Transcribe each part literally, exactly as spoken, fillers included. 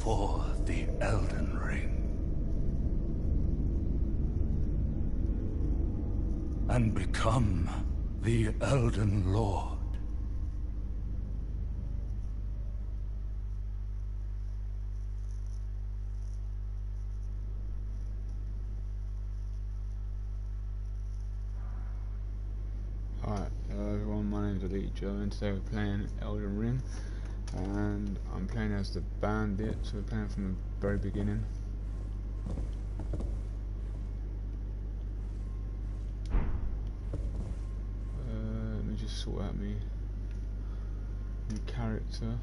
for the Elden Ring. And become the Elden Lord. Alright, hello everyone, my name is EliteJoe, and today we're playing Elden Ring, and I'm playing as the bandit, so we're playing from the very beginning. Uh, let me just sort out my new character.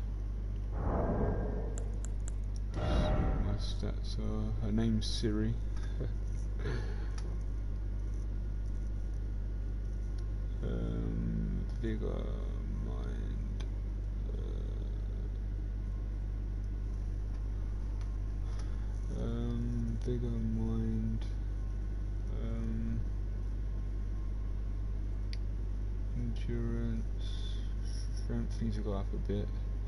See what my stats are. Her name's Siri. Um, vigor, mind, uh, um, vigor, mind, um, endurance, strength needs to go up a bit.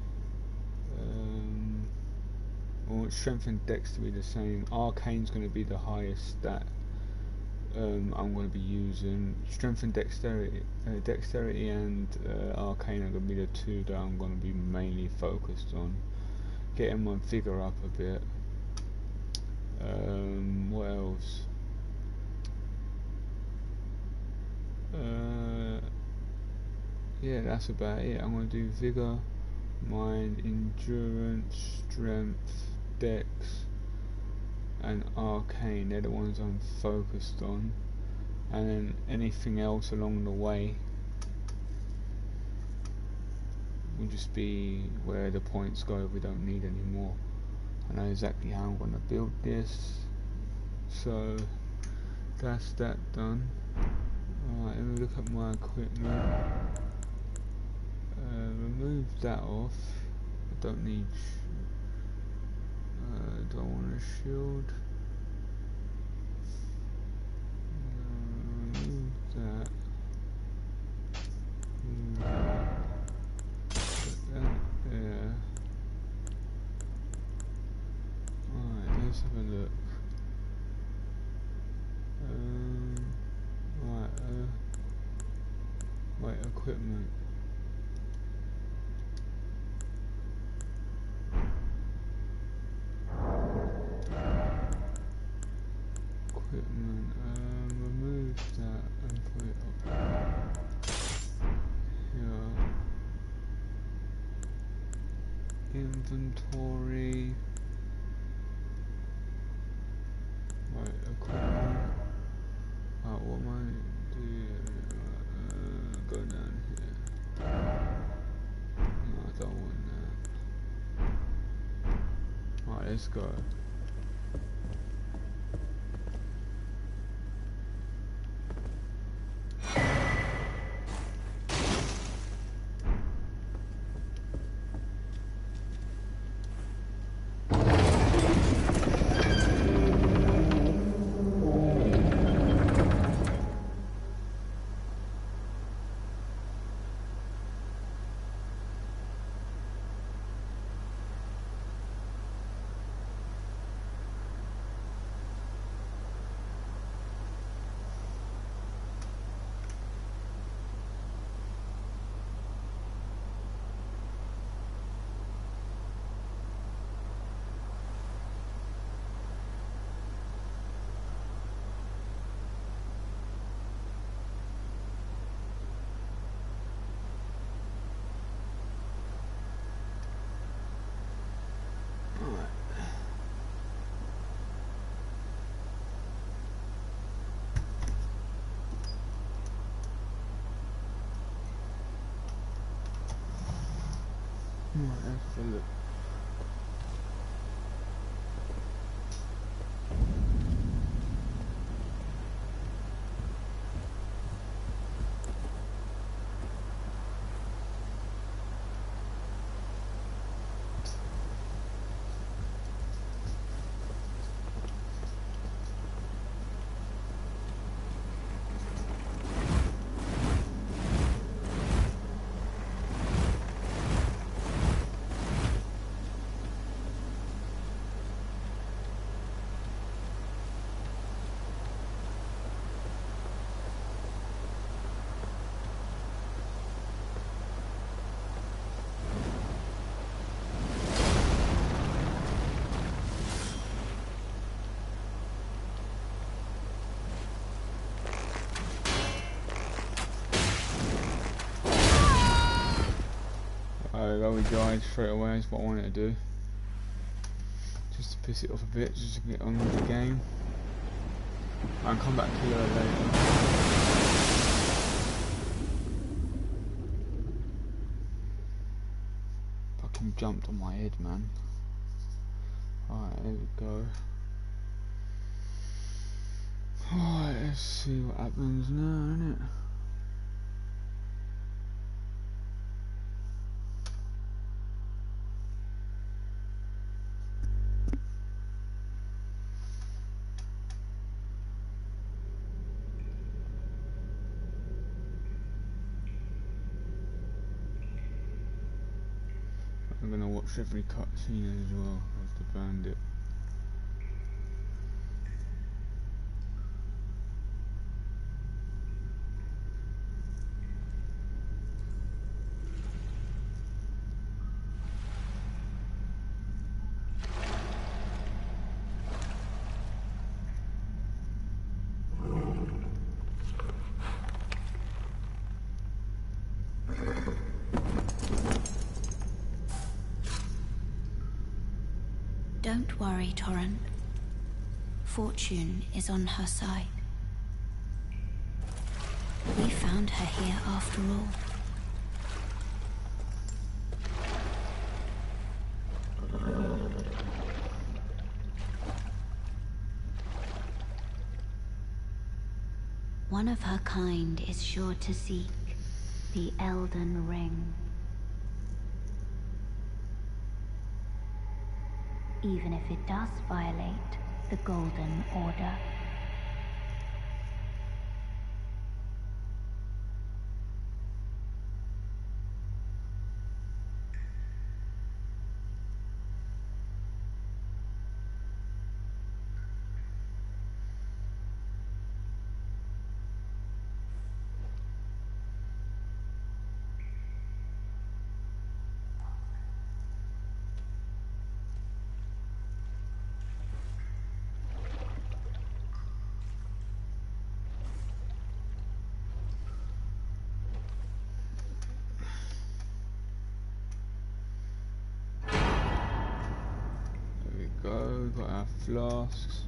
Um, I want strength and dex to be the same. Arcane's going to be the highest stat. Um, I'm going to be using strength and dexterity, uh, dexterity and uh, arcane are going to be the two that I'm going to be mainly focused on. Getting my vigor up a bit. Um, what else? Uh, yeah, that's about it. I'm going to do vigor, mind, endurance, strength, dex, and arcane. They're the ones I'm focused on, and then anything else along the way will just be where the points go if we don't need any more. I know exactly how I'm going to build this, so that's that done. Alright, let me look at my equipment. Uh, remove that off. I don't need Uh, do I want a shield? Uh, move that. Move that. Put that there. Alright, let's have a look. Um, right, uh, right, equipment. Equipment, um, remove that and put it up here. Inventory. Right, equipment. Right, what am I doing? Uh, go down here. No, I don't want that. Right, let's go. Right, let's have a look. kill the guys straight away is what I wanted to do. Just to piss it off a bit, just to get on with the game. And come back to her later. Fucking jumped on my head, man. Alright, there we go. Alright, let's see what happens now, innit? I'm gonna watch every cutscene as well of the bandit. Don't worry, Torrent. Fortune is on her side. We found her here after all. One of her kind is sure to seek the Elden Ring. Even if it does violate the Golden Order. Go, got our flasks.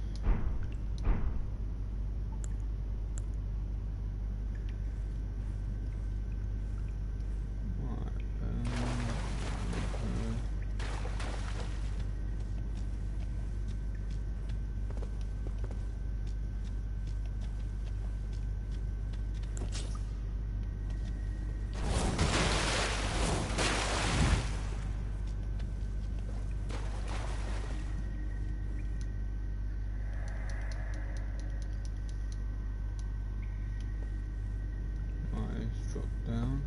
Right, um, okay. Drop down.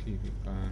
keep it going.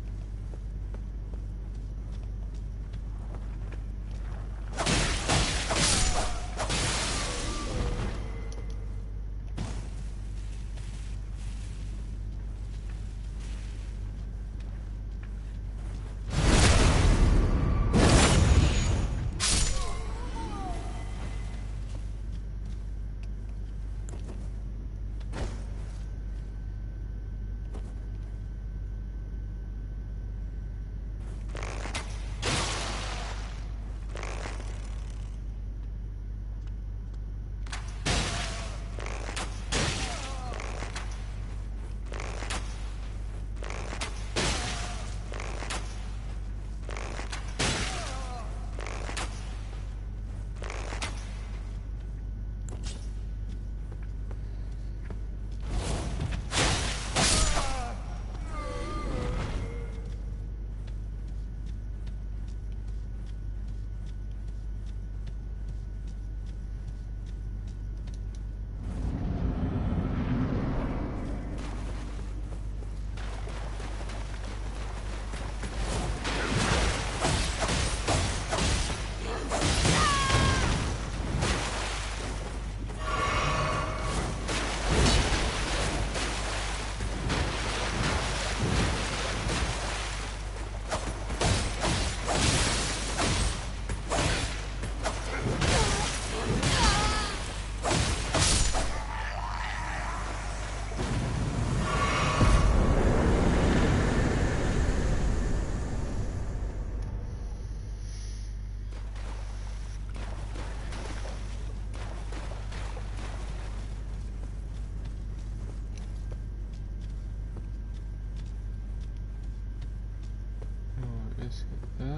Let's hit that.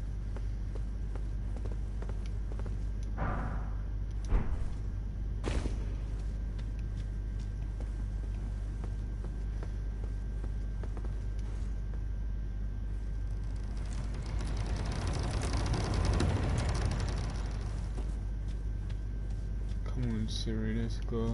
Come on, Siri, let's go.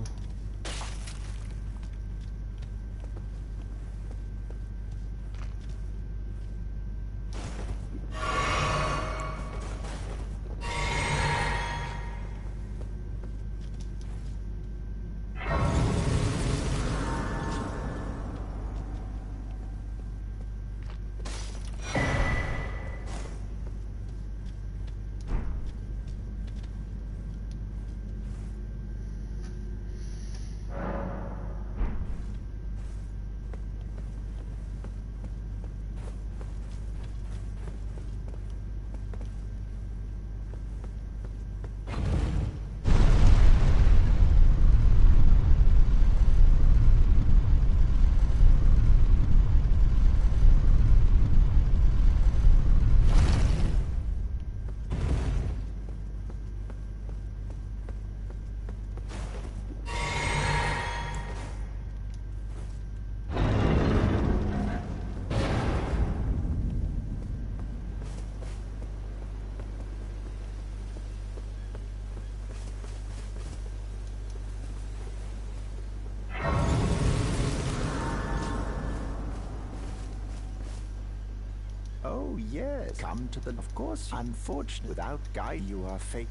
Oh, yes. Come to the... Of course, unfortunately, without guide, you are fake.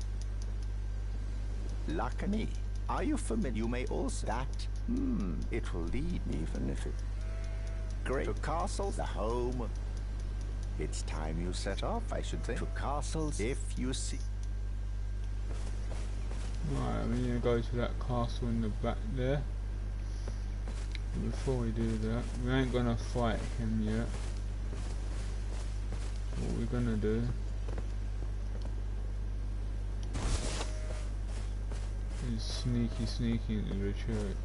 Luckily, are you familiar? You may also... That, hmm, it will lead me, even if it... Great. To castles, the home. It's time you set off, I should think. To castles, if you see... Right, we're gonna go to that castle in the back there. Before we do that, we ain't gonna fight him yet. What we're gonna do is sneaky sneaky into the church.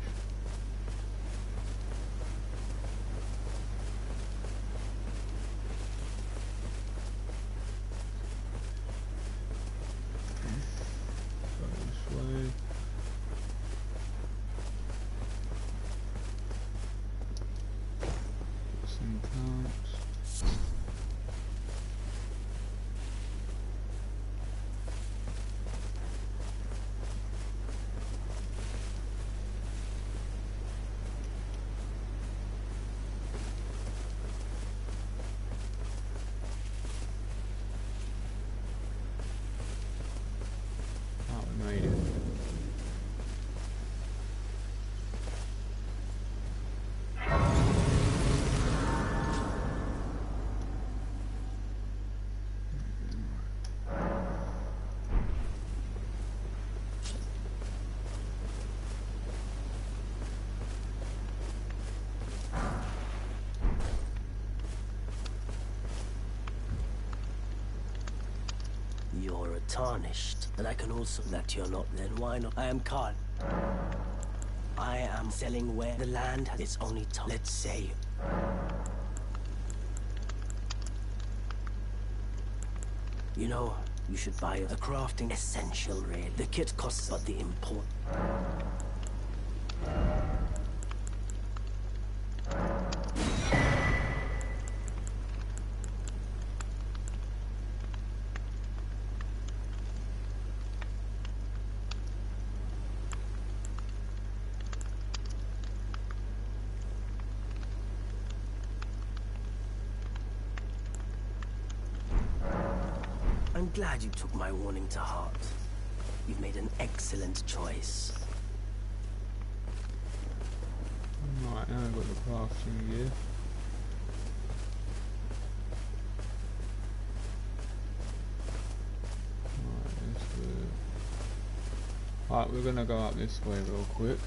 Go this way. Get some plants. you're a tarnished, and I can also that you're not. Then why not? I am Khan. I am selling where the land has its only time. Let's say. You know, you should buy a crafting essential, really. The kit costs, but the import. I'm glad you took my warning to heart. You've made an excellent choice. Right, now I've got the crafting gear. Right, let's do it. Right, we're gonna go up this way real quick.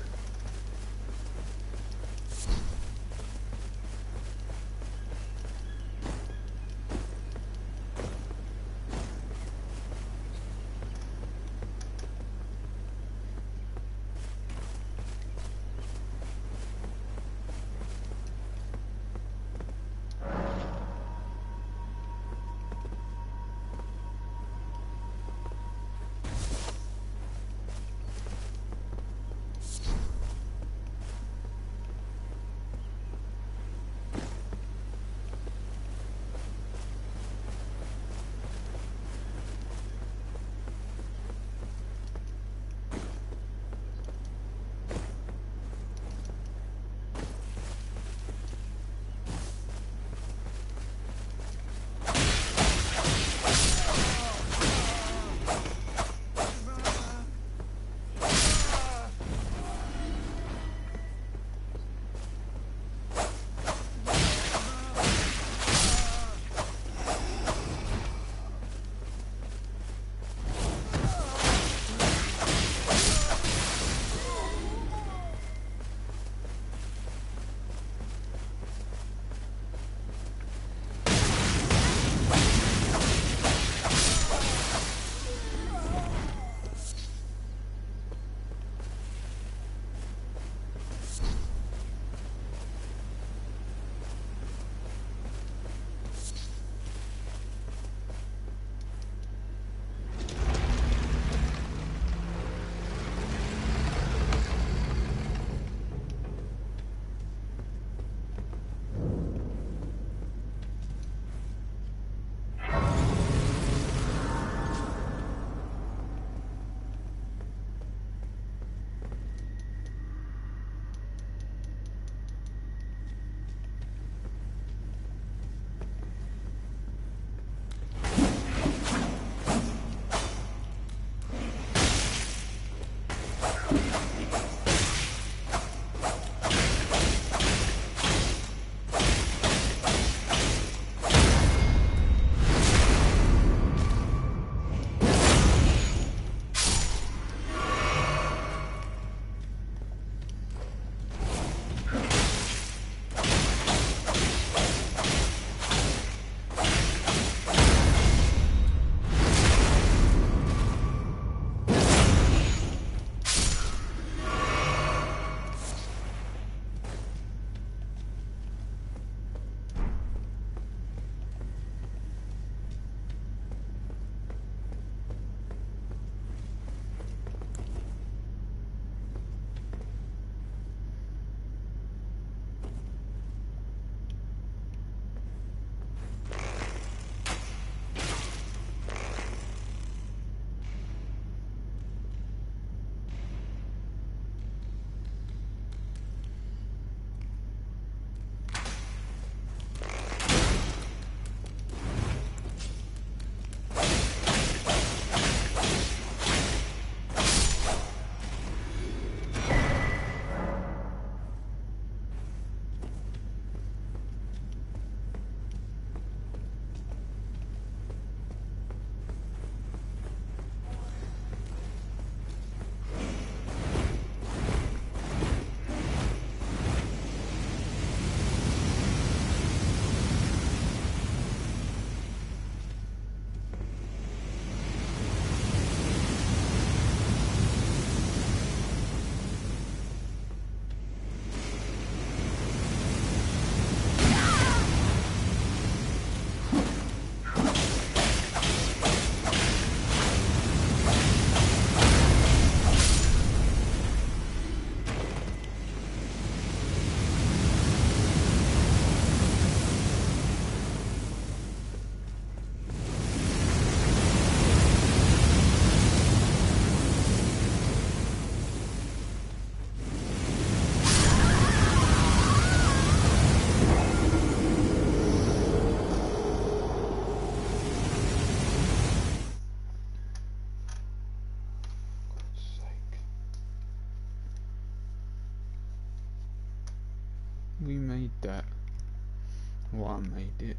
made that. Well, I made it.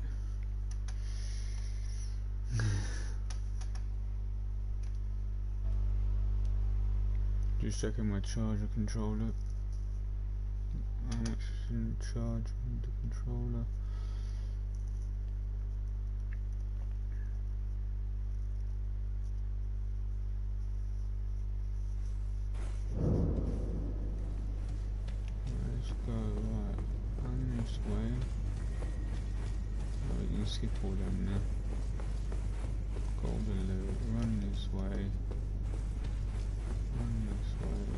Just checking my charger controller. How much is in charge with the controller? Let's go, right. Run this way. Oh, you can skip all them now. Golden loot. Run this way. Run this way.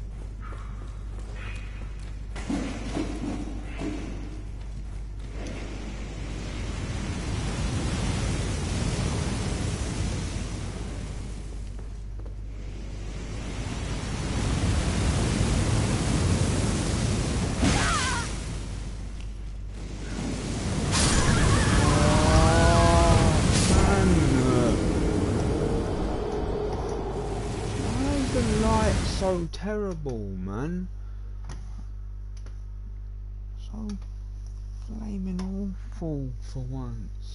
So terrible, man. So flaming awful for once.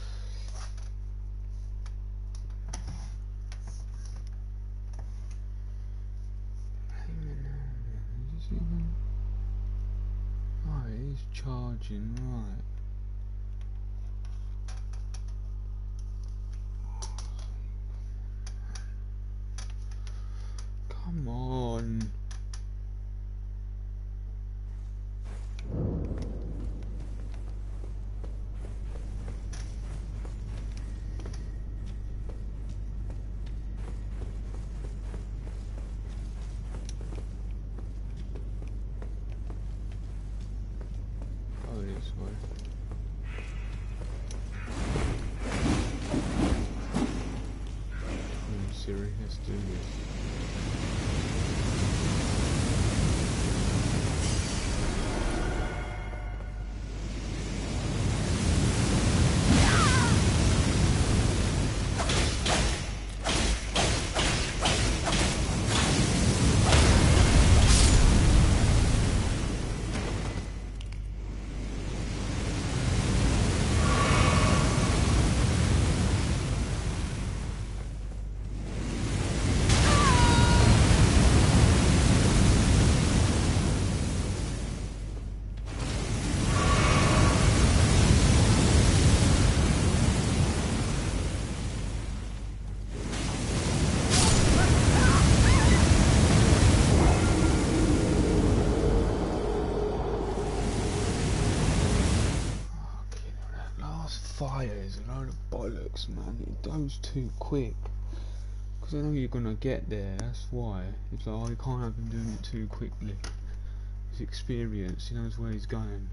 Flaming awful. Is this even... Oh, it is charging, right. Come on. Oh, this way. Oh, Siri, let's do this. Fire is a load of bollocks, man. It goes too quick. Because I know you're gonna get there, that's why. It's like, oh, you can't have him doing it too quickly. He's experienced, he knows where he's going.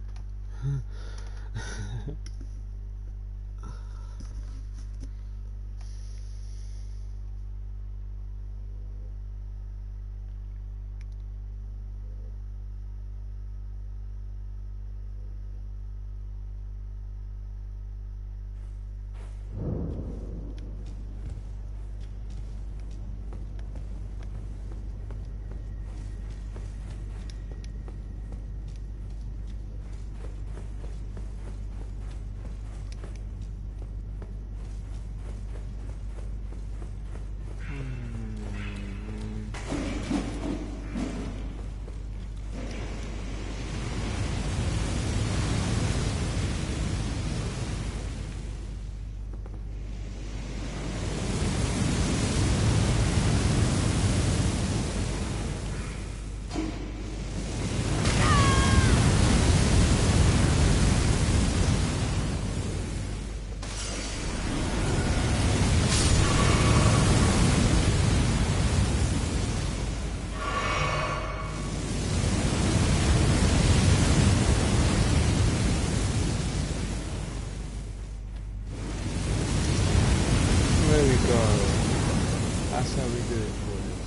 That's how we do it, boys.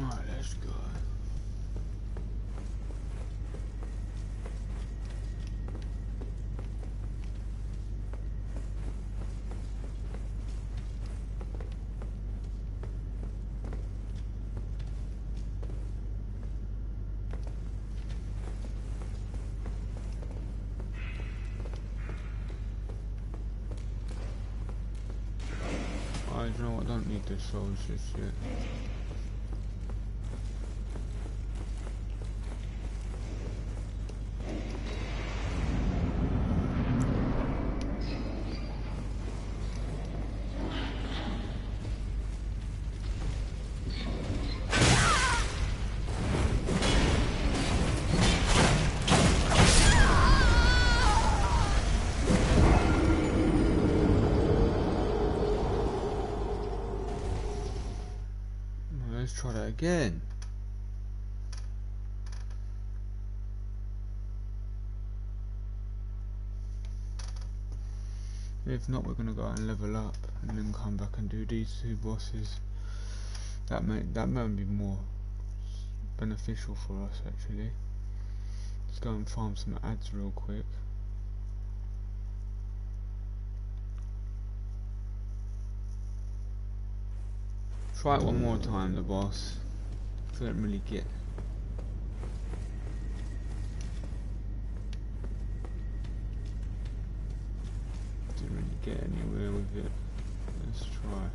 Alright, let's go. I don't know, I don't need the souls just yet. Let's try that again. If not, we're gonna go out and level up and then come back and do these two bosses. That may that might be more beneficial for us actually. Let's go and farm some ads real quick. Try it one more time, the boss. I don't really get. Didn't really get anywhere with it. Let's try.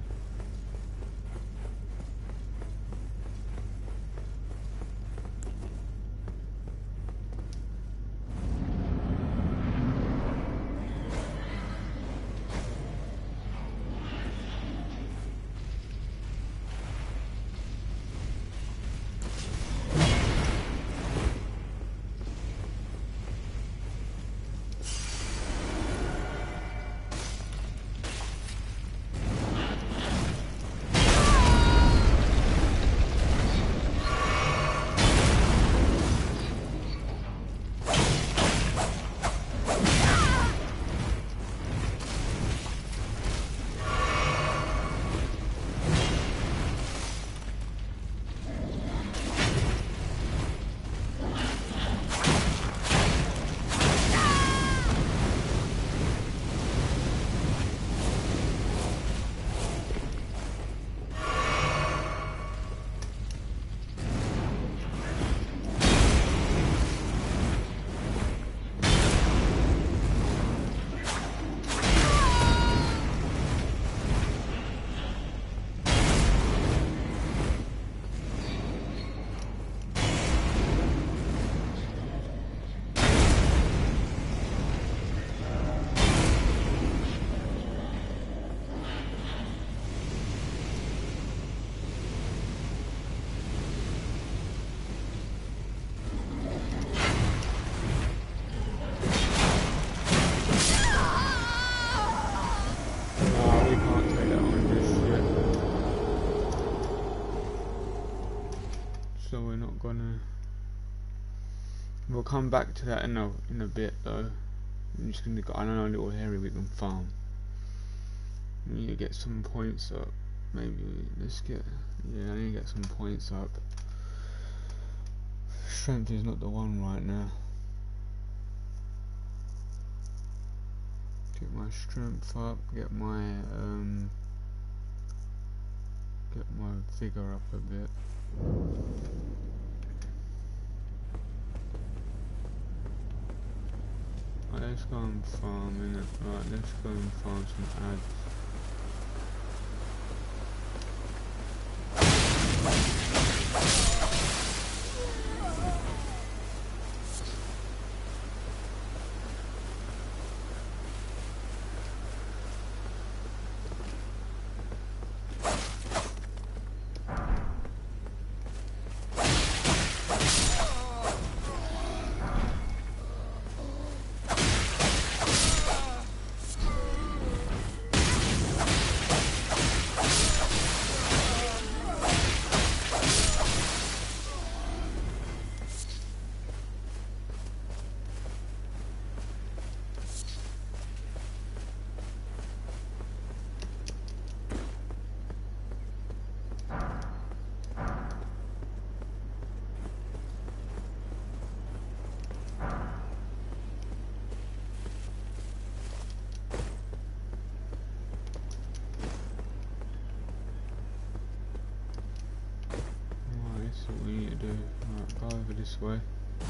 So we're not gonna. We'll come back to that in a in a bit though. I'm just gonna go. I don't know, a little area we can farm. We need to get some points up. Maybe let's get. Yeah, I need to get some points up. Strength is not the one right now. Get my strength up. Get my um. Get my vigor up a bit. Right, let's go and farm innit. Right, let's go and farm some ads. to do. Right, go over this way.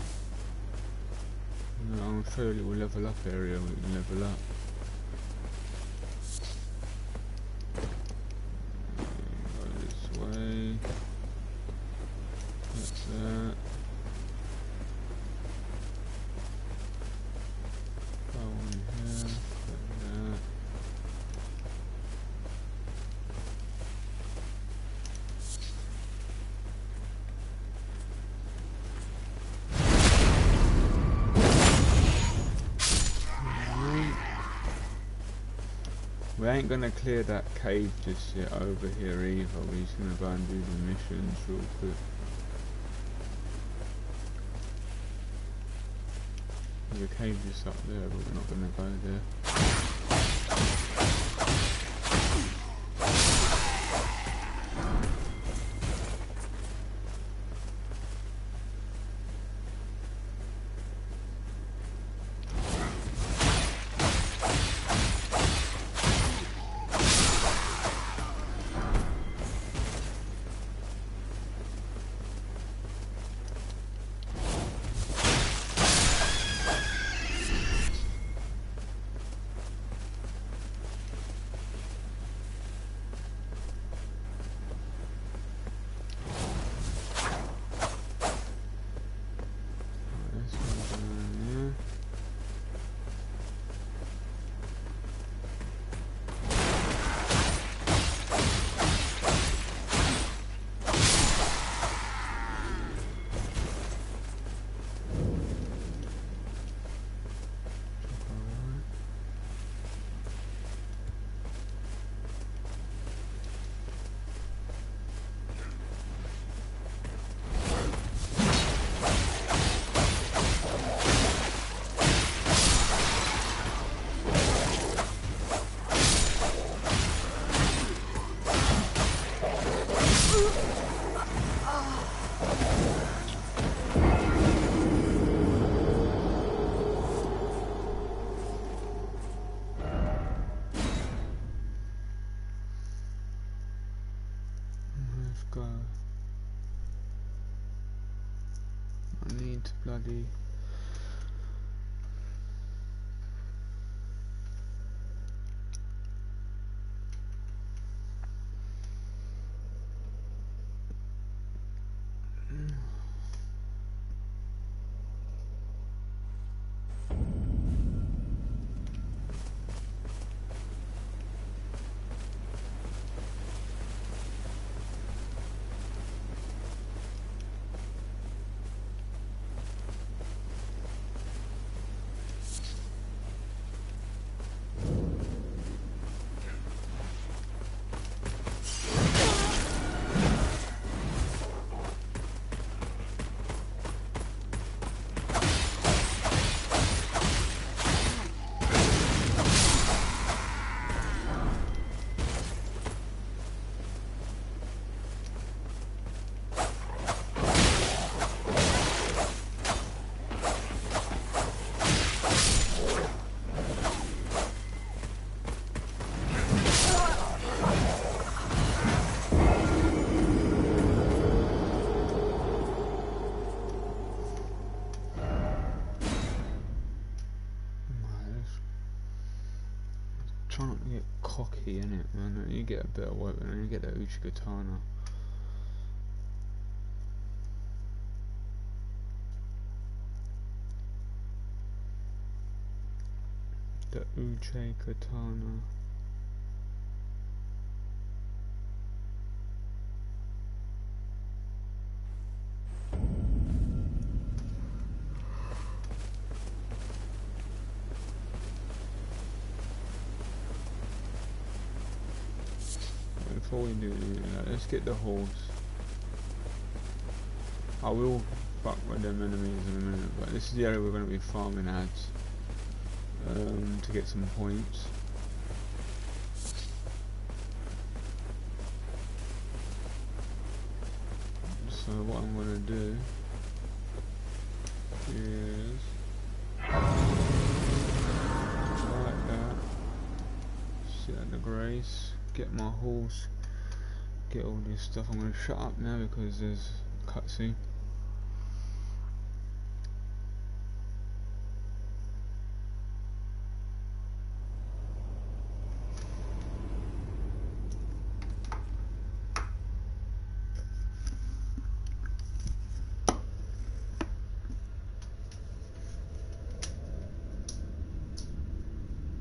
And I'll show you a little level up area we can level up. Go this way. That's that. Go on here. Put that. We ain't gonna clear that cave just yet over here either. We're just gonna go and do the missions real quick. The cave just up there, but we're not gonna go there. Go. I need to bloody try not to get cocky in it, man. You get a bit of work and then you get that Uchigatana. The Uchigatana. Before we do that, let's get the horse. I will fuck with them enemies in a minute, but this is the area we're going to be farming ads um, to get some points. So what I'm going to do is like that, sit at the grace, get my horse, get all this stuff. I'm going to shut up now because there's a cutscene.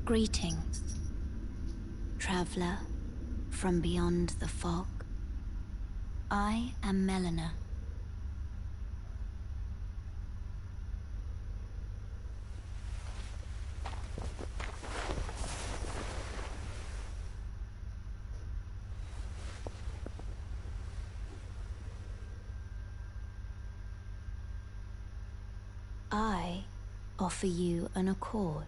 Greetings, traveler from beyond the fog. I am Melina. I offer you an accord.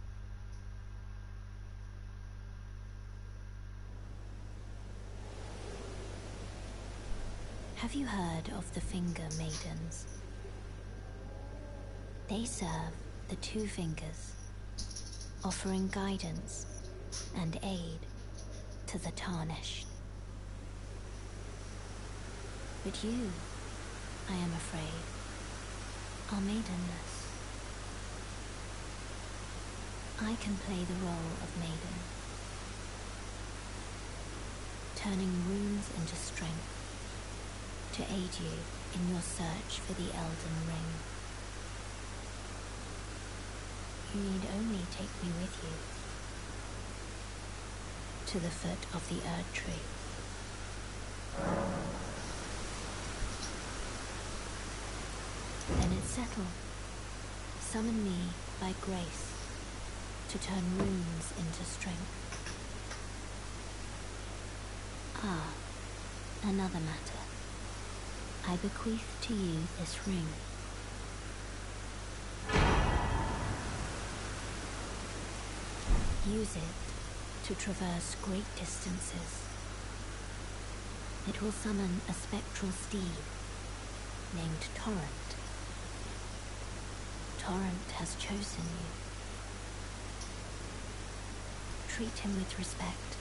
Have you heard of the Finger Maidens? They serve the Two Fingers, offering guidance and aid to the Tarnished. But you, I am afraid, are maidenless. I can play the role of maiden, turning runes into strength to aid you in your search for the Elden Ring. You need only take me with you to the foot of the Erd Tree. Then it's settled. Summon me by grace to turn runes into strength. Ah, another matter. I bequeath to you this ring. Use it to traverse great distances. It will summon a spectral steed named Torrent. Torrent has chosen you. Treat him with respect.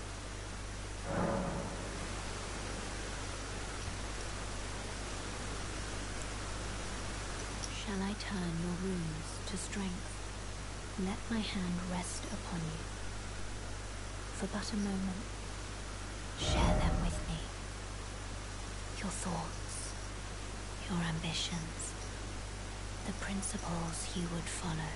Shall I turn your runes to strength? Let my hand rest upon you. For but a moment, share them with me. Your thoughts, your ambitions, the principles you would follow.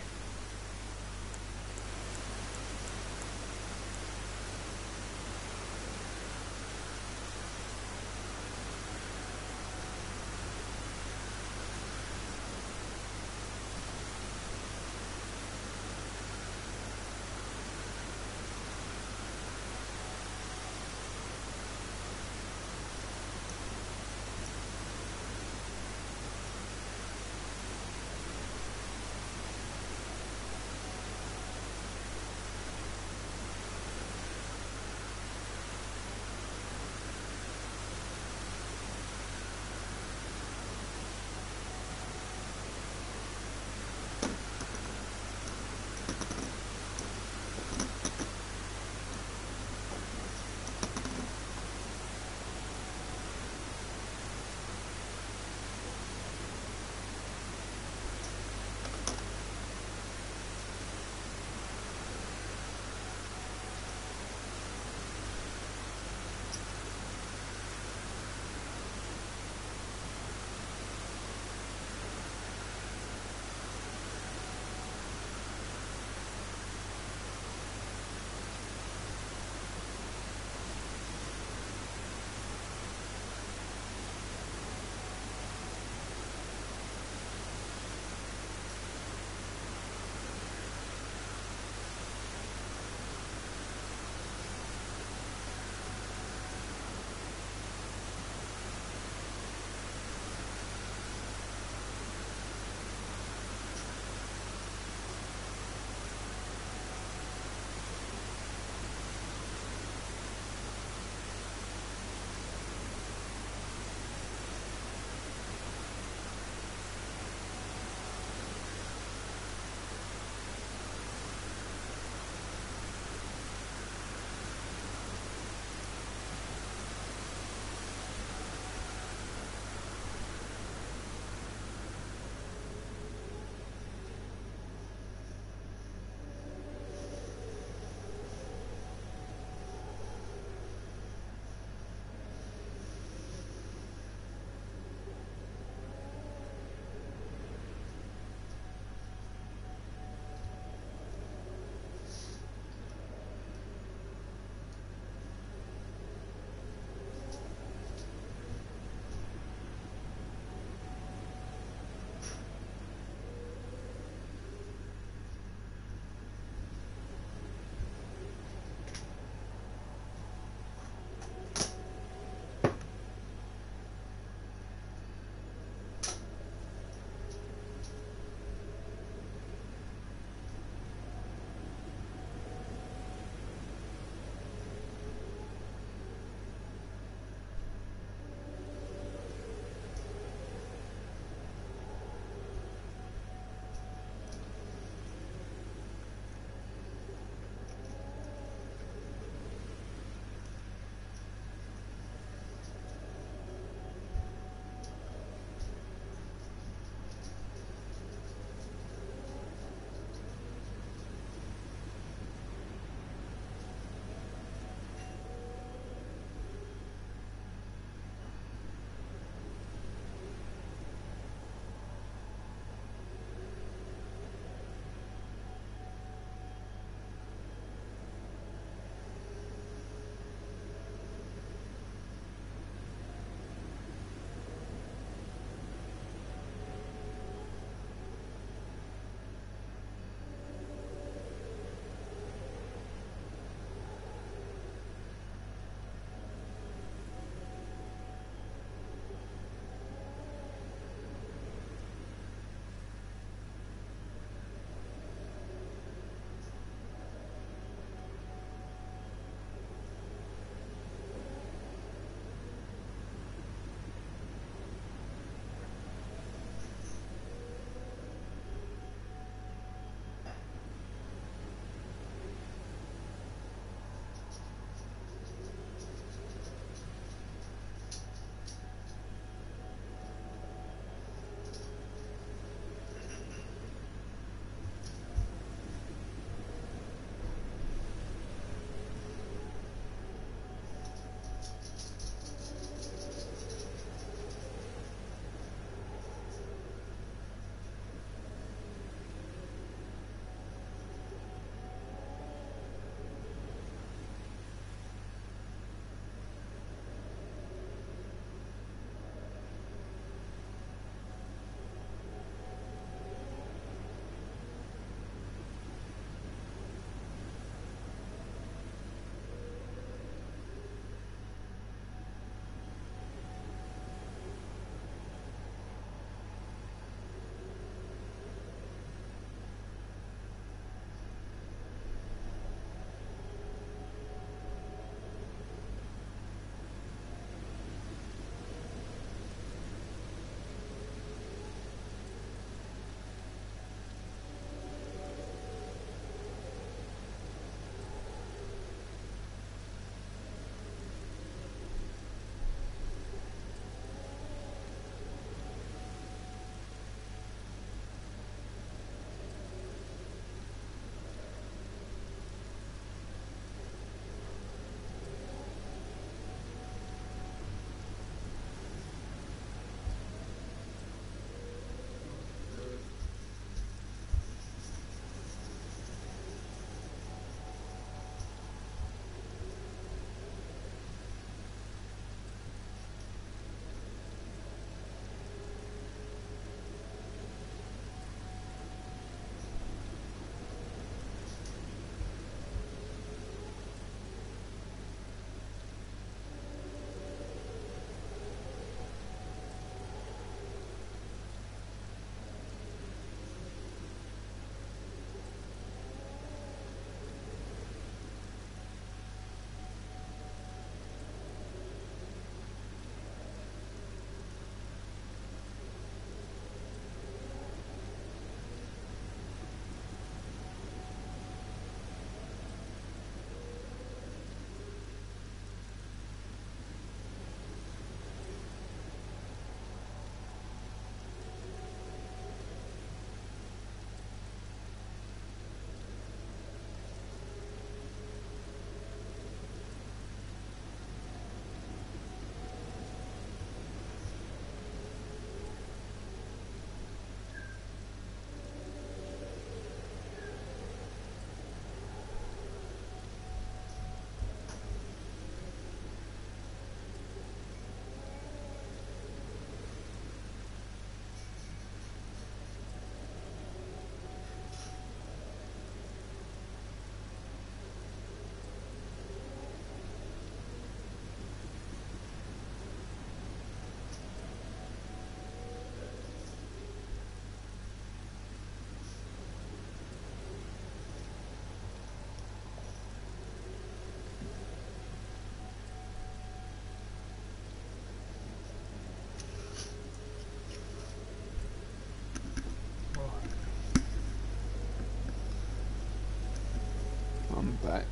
we're back.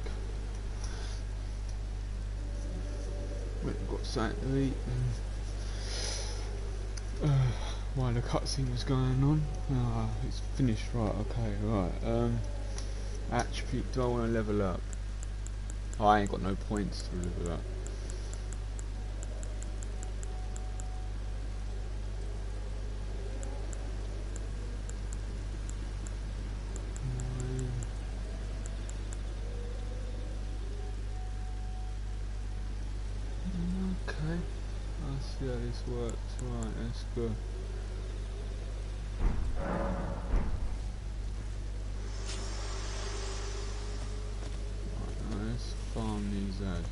We've got something to eat. And, uh, while the cutscene was going on. Ah, it's finished. Right. Okay. Right. Um, attribute. Do I want to level up? Oh, I ain't got no points to level up. Okay, let's see how this works. Right, let's go. Right, now let's farm these ads.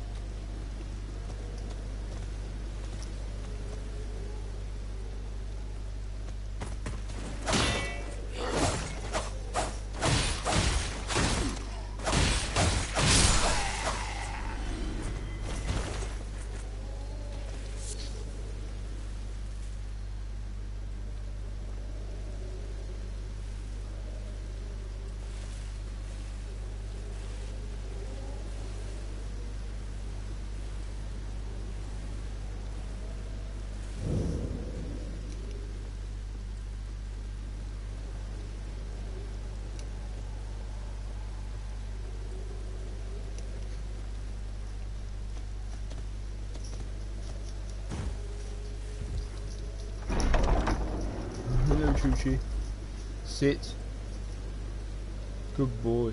Hello, Chuchi. Sit. Good boy.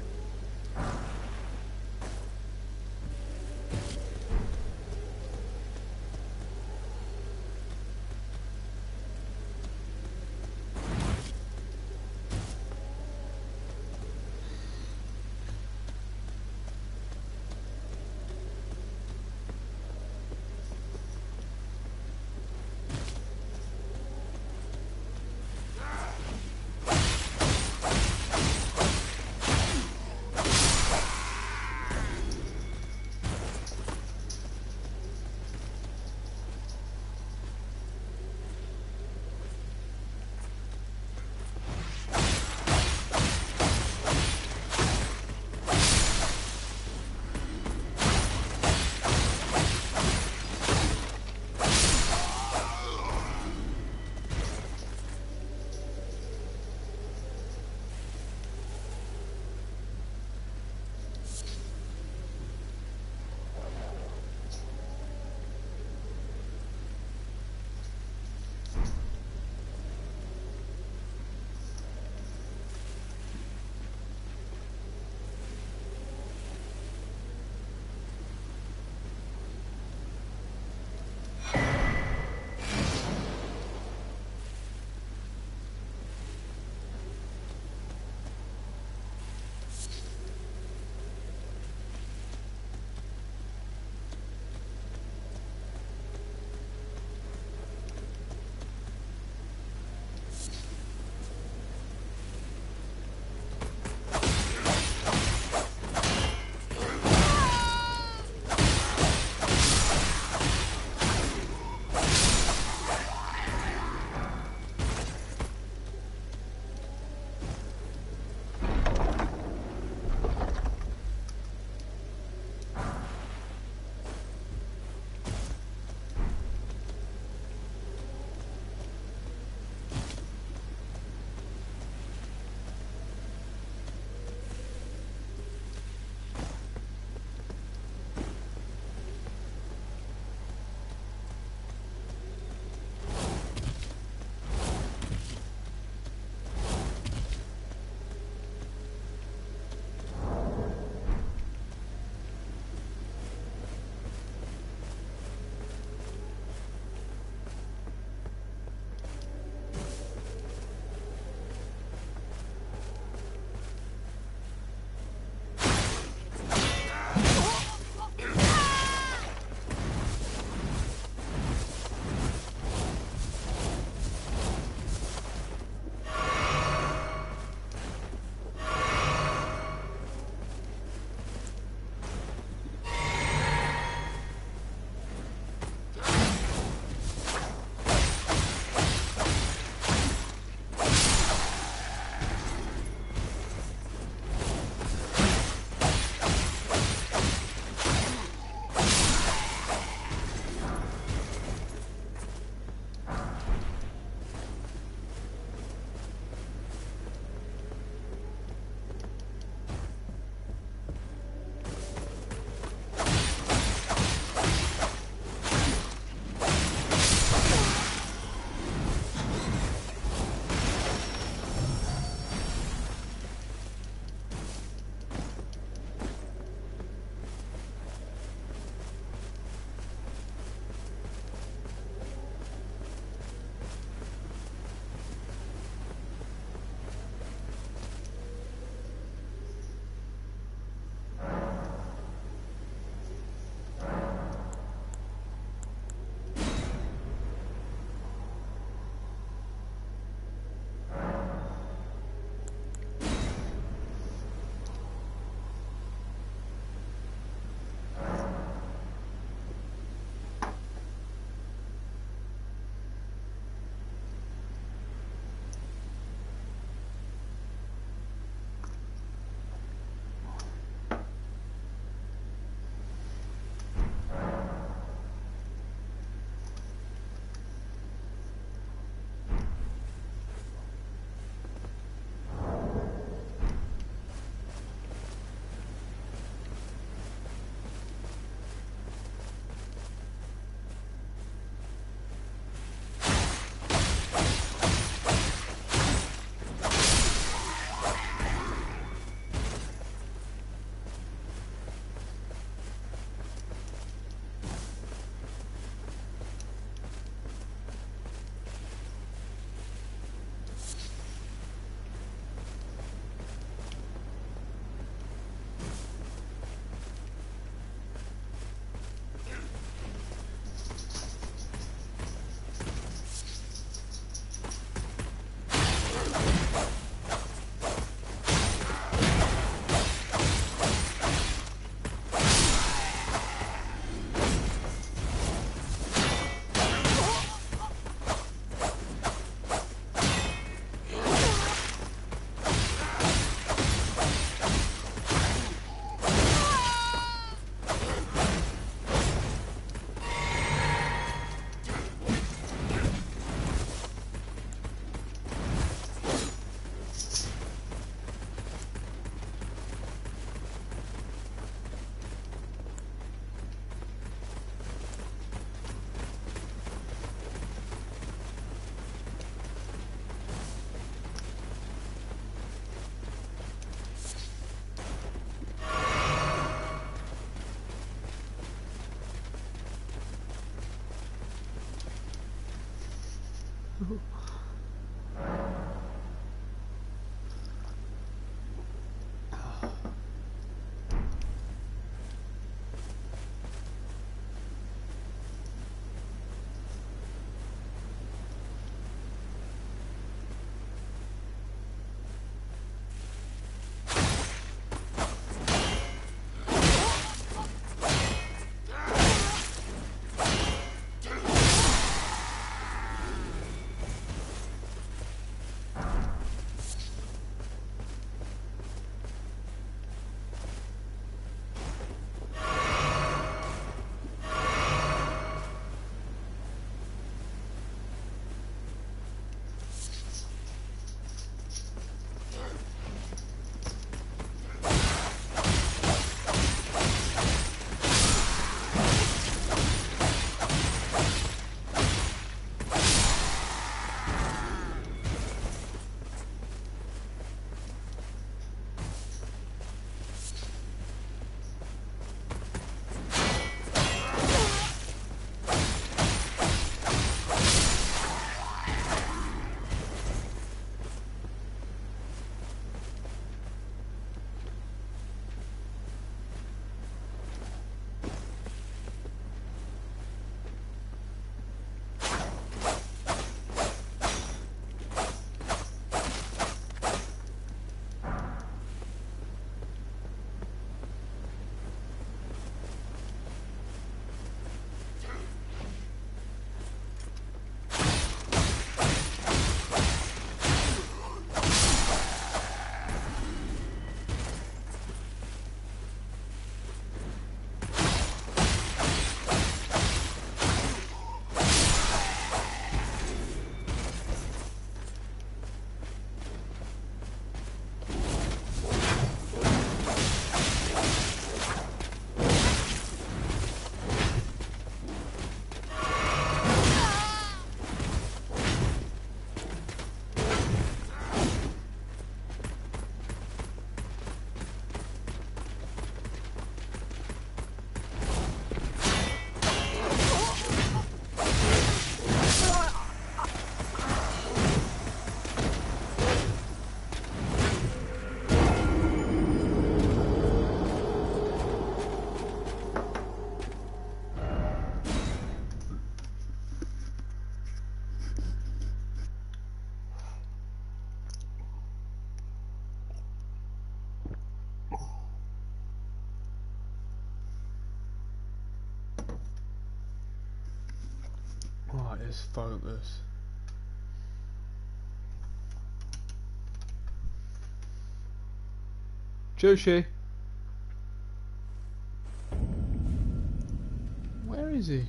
Right, let's focus. Joshi! Where is he?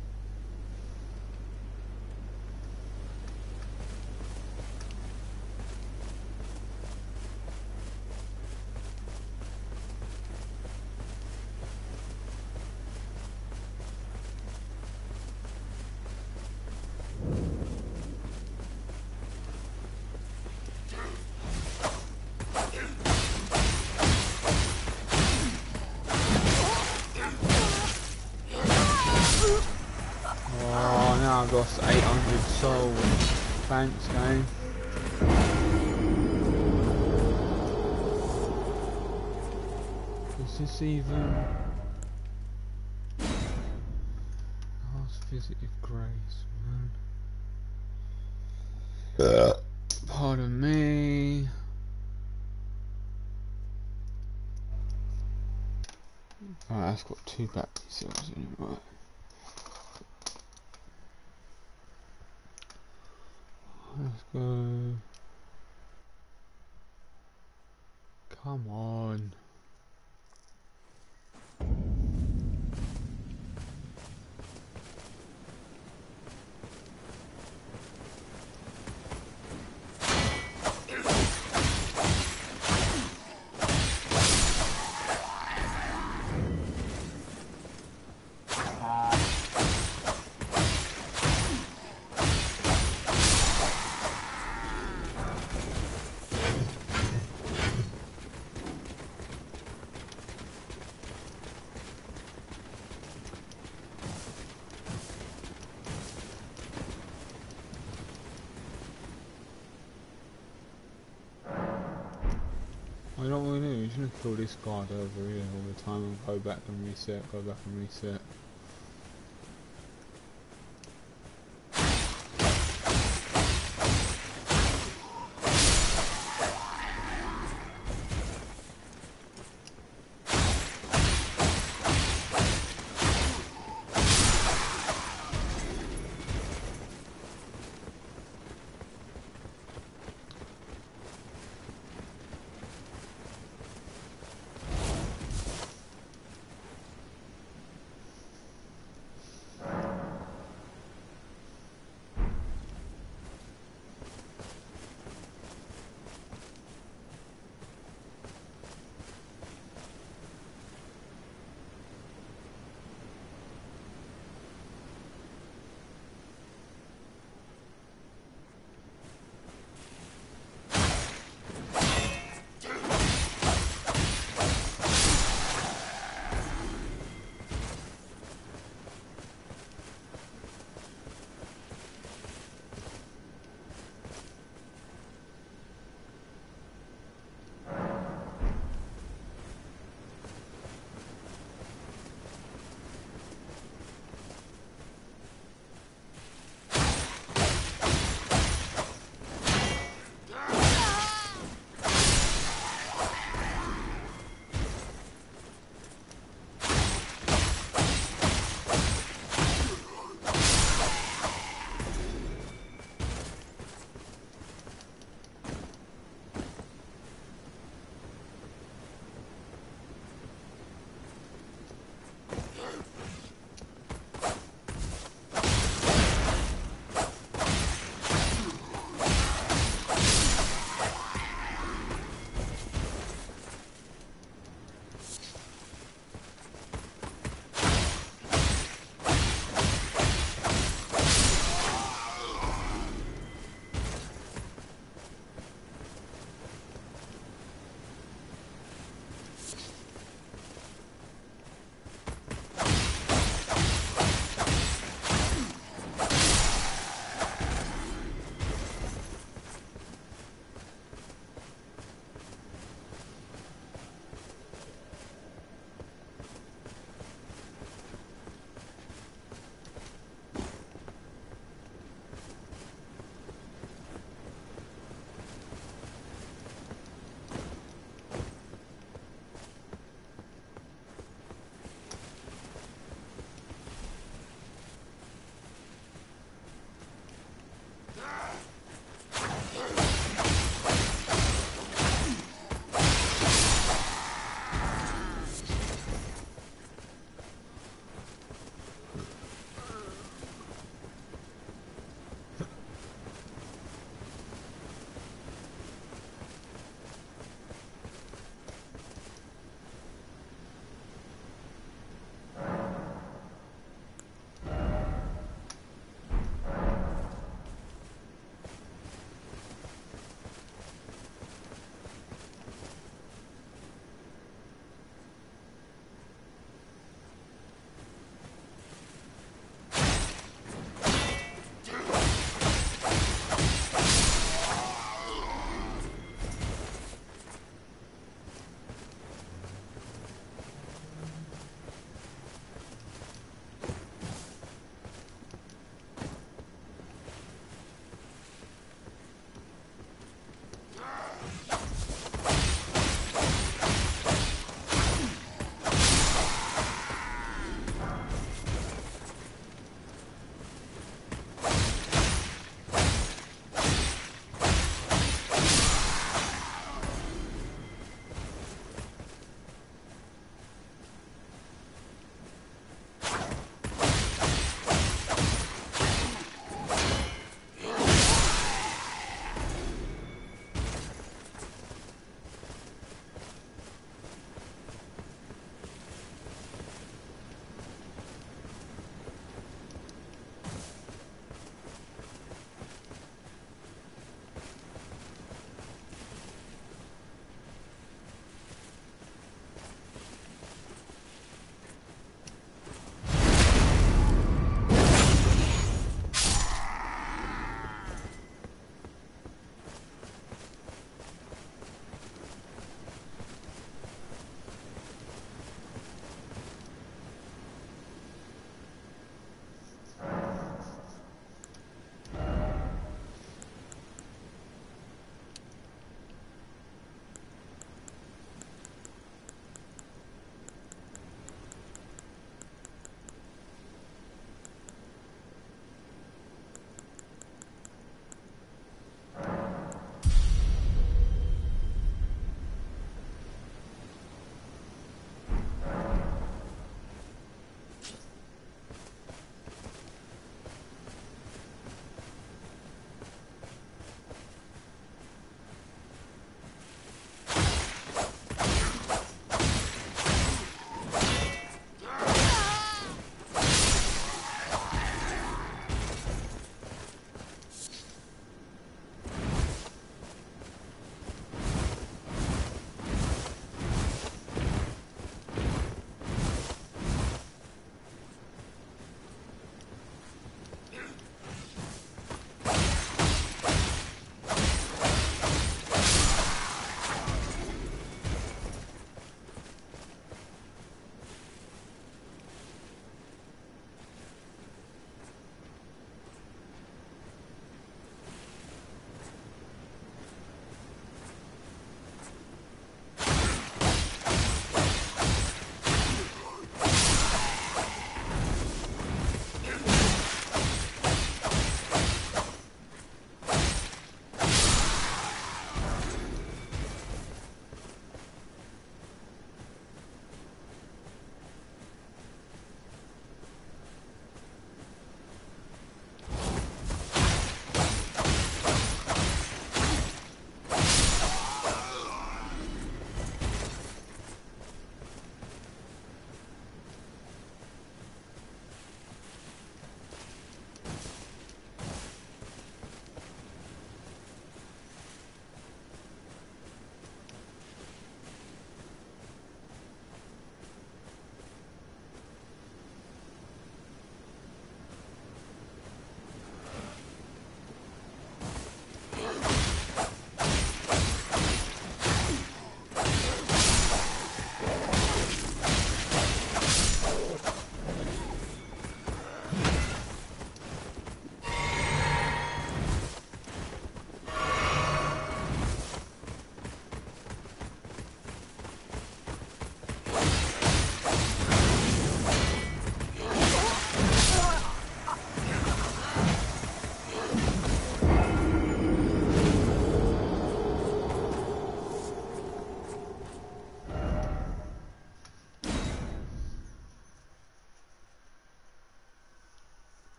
Oh, now I've lost eight hundred souls. Thanks, game. Is this even... Last visit of grace, man. Uh. Pardon me. Alright, that's got two battery cells in it, right. Let's go. Come on. You know what we do? We're just gonna kill this guard over here all the time and go back and reset, go back and reset.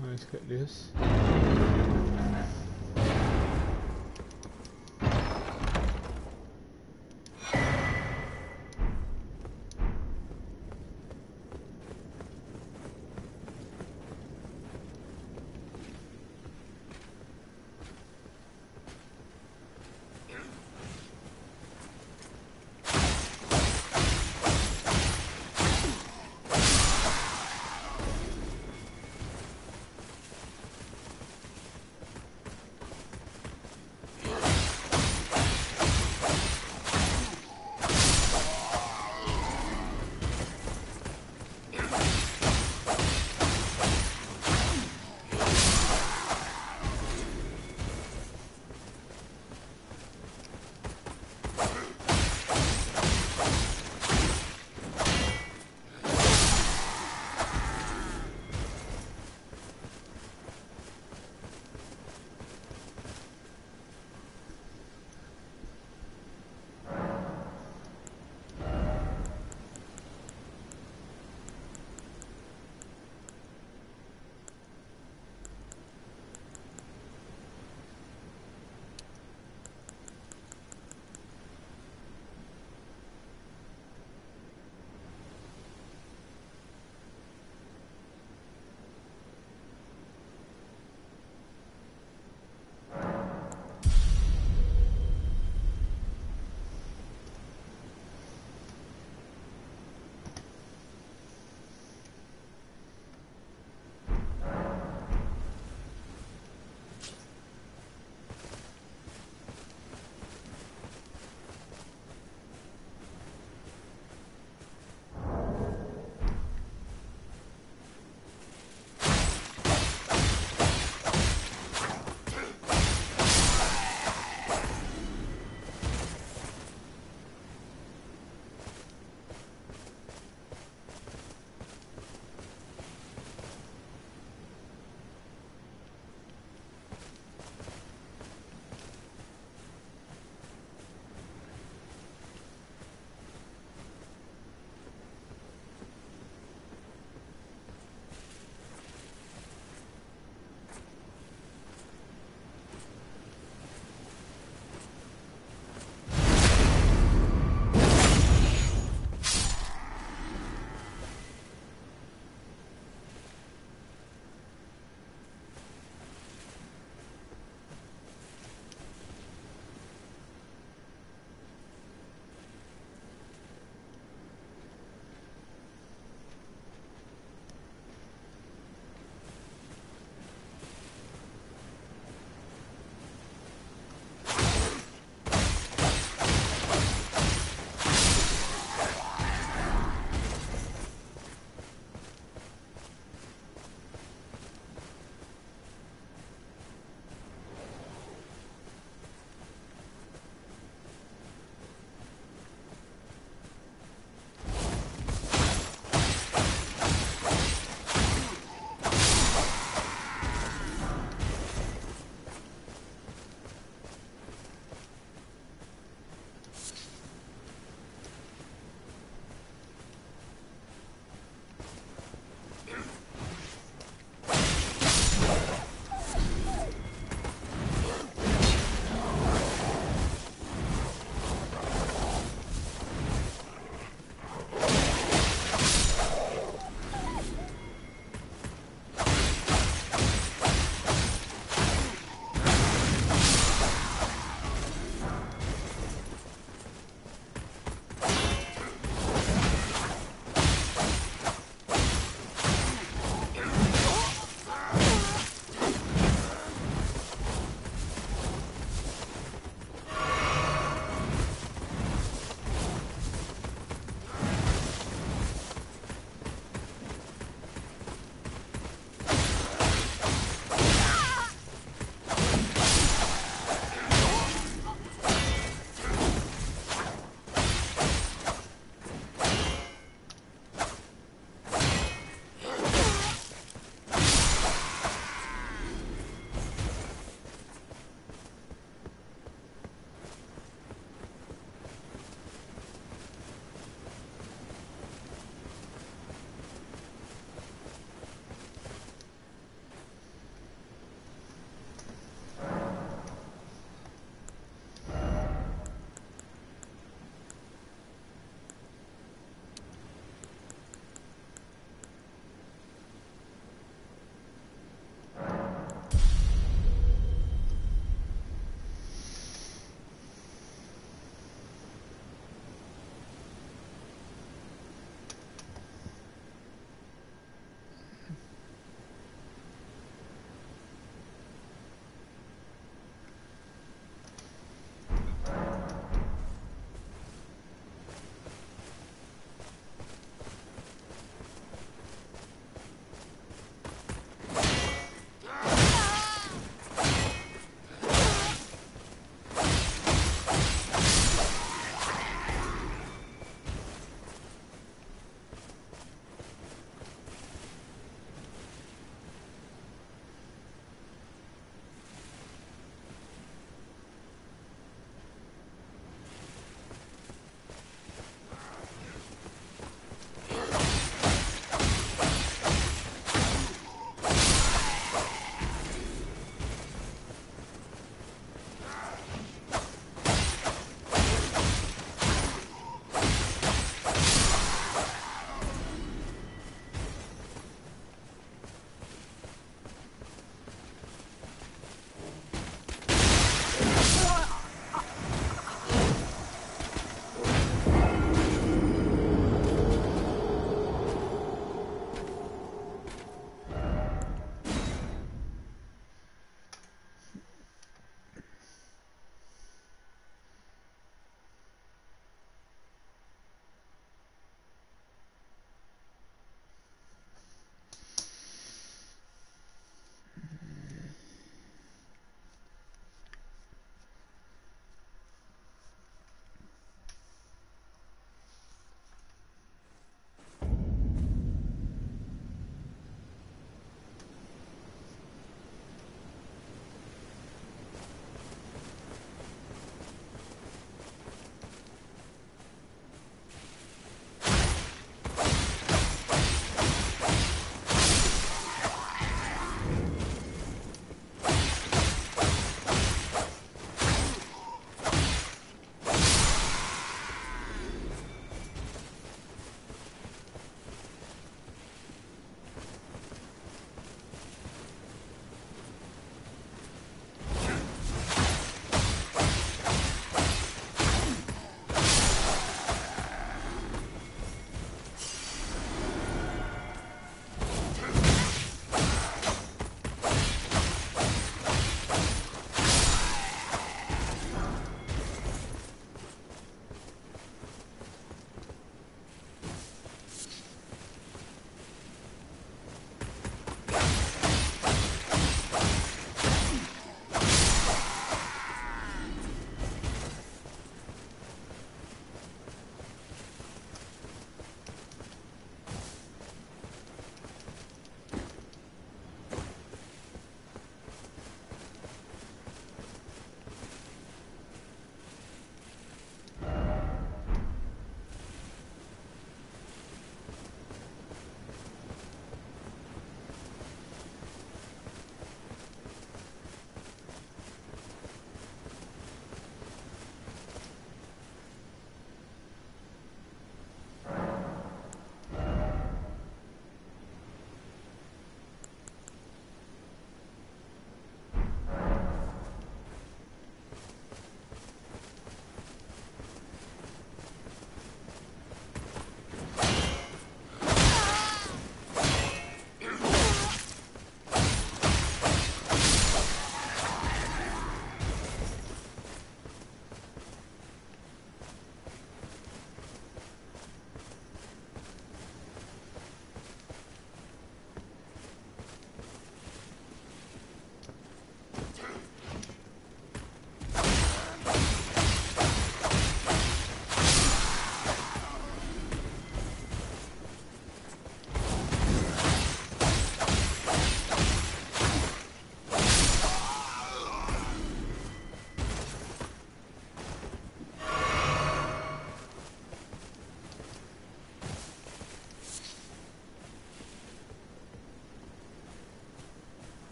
Let's get this.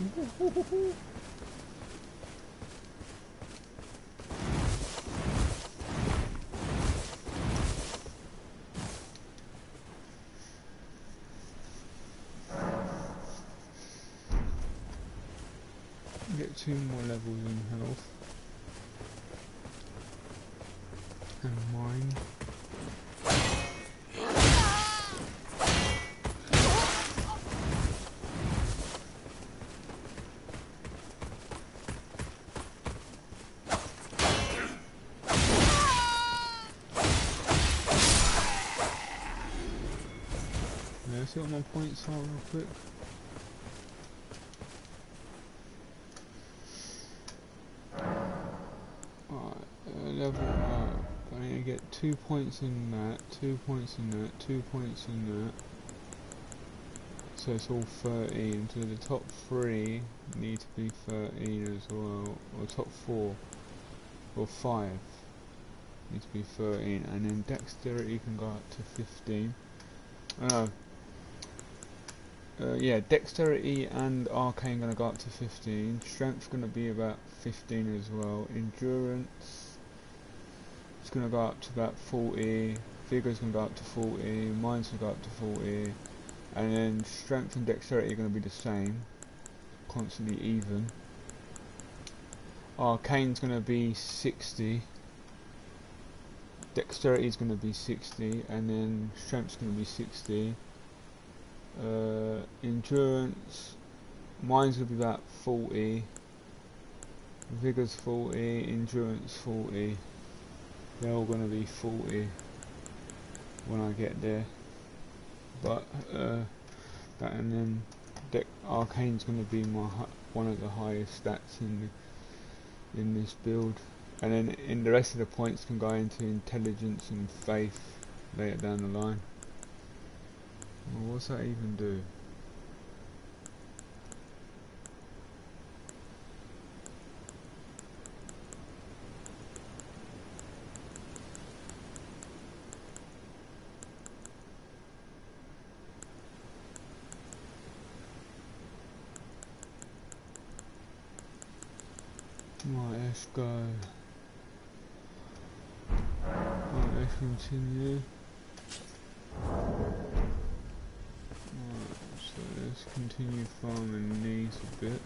Get two more levels in health. And mine. Yeah, let's see what my points are real quick. Level up. I need to get two points in that, two points in that, two points in that. So it's all thirteen. So the top three need to be thirteen as well, or top four, or five need to be thirteen, and then dexterity can go up to fifteen. Oh, uh, yeah, dexterity and arcane gonna go up to fifteen. Strength's gonna be about fifteen as well. Endurance. It's going to go up to about forty, Vigor's going to go up to forty, Mine's going to go up to forty, and then Strength and Dexterity are going to be the same, constantly even. Arcane's going to be sixty, Dexterity is going to be sixty, and then Strength's going to be sixty. Uh, endurance, Mine's going to be about forty, Vigor's forty, Endurance forty. They're all going to be forty when I get there, but uh, that and then Deck Arcane's going to be my one of the highest stats in the, in this build, and then in the rest of the points can go into intelligence and faith later down the line. Well, what's that even do? Right, let's go. Right, let's continue. Right, so let's continue farming these a bit.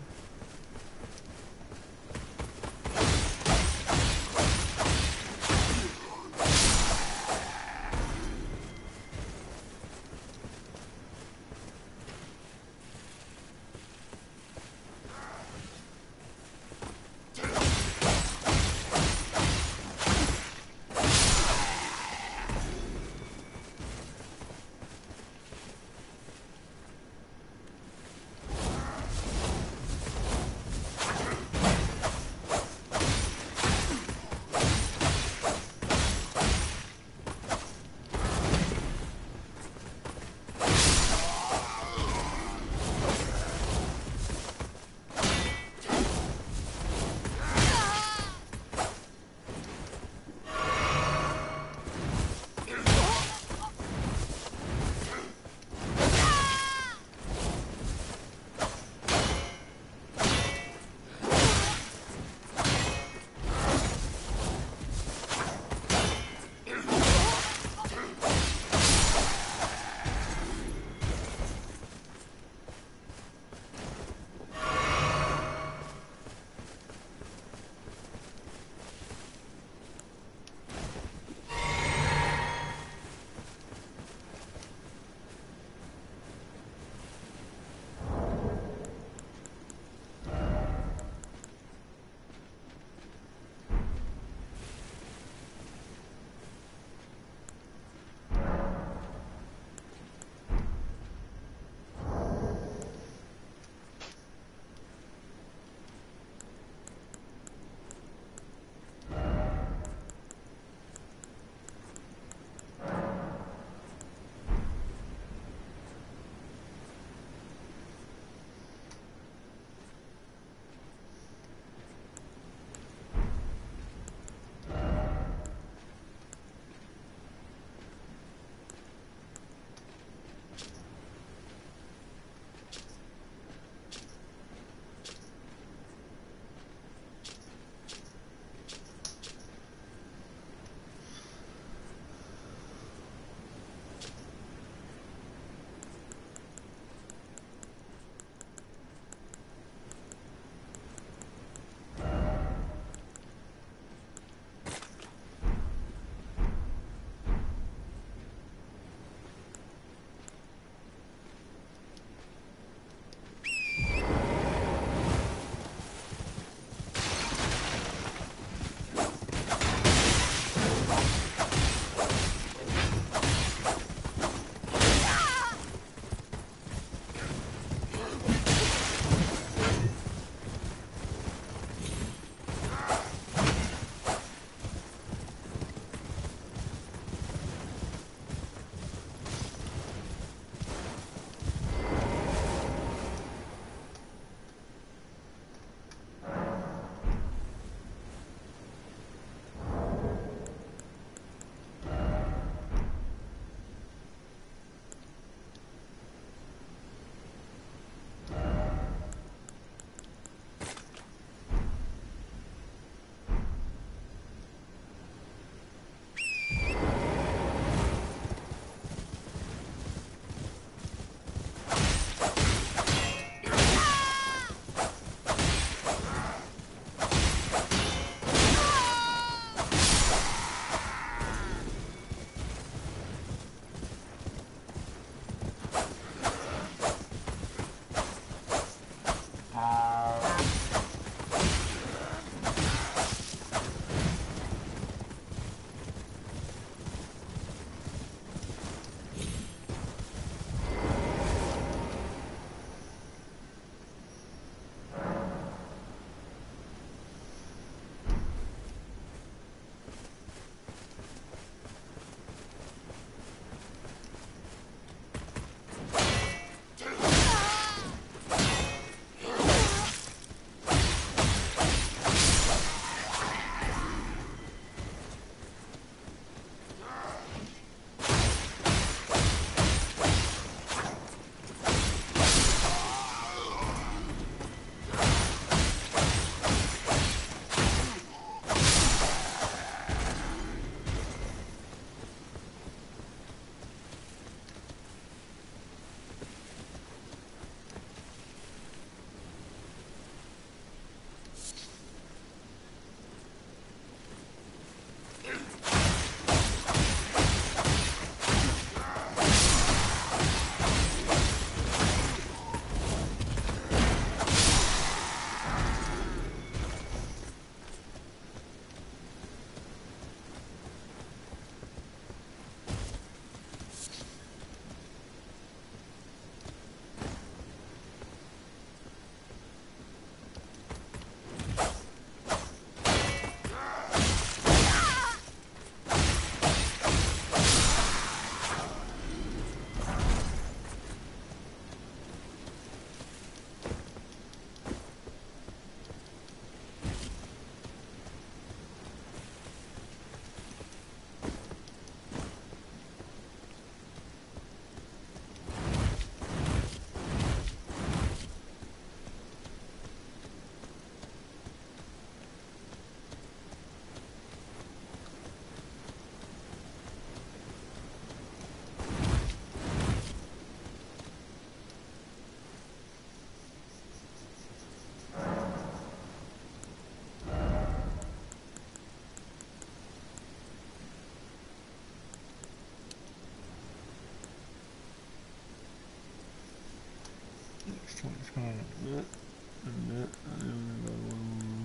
Let's try that. And that. And then we'll go one,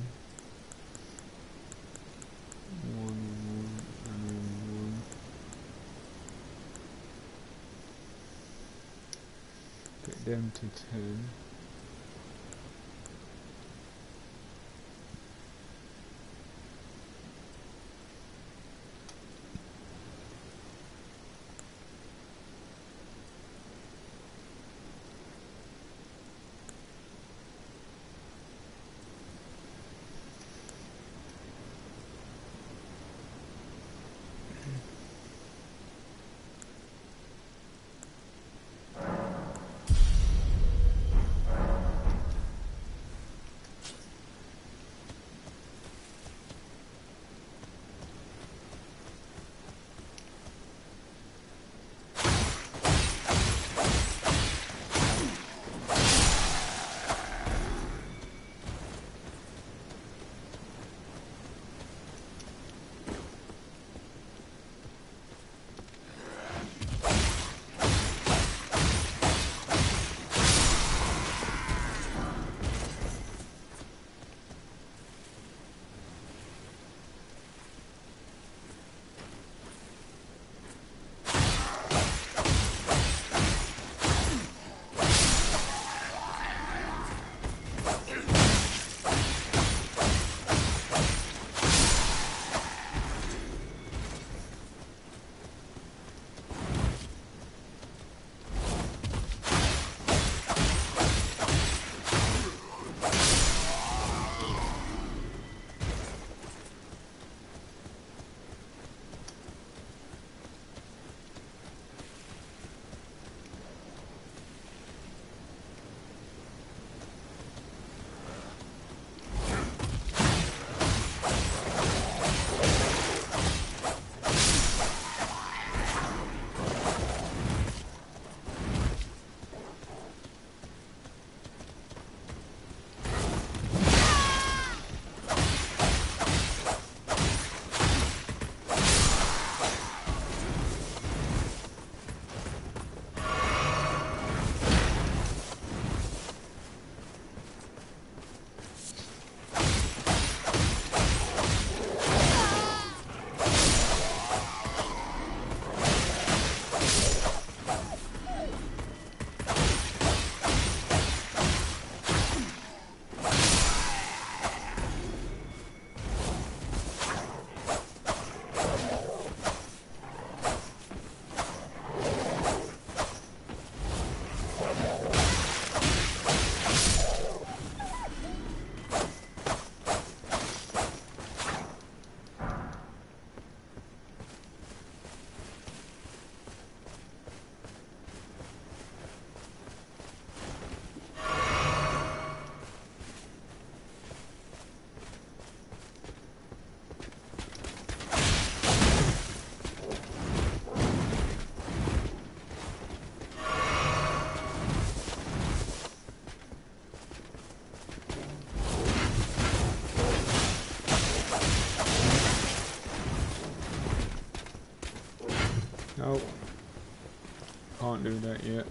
one, one, and then one. Get them to ten. Nope. Can't do that yet.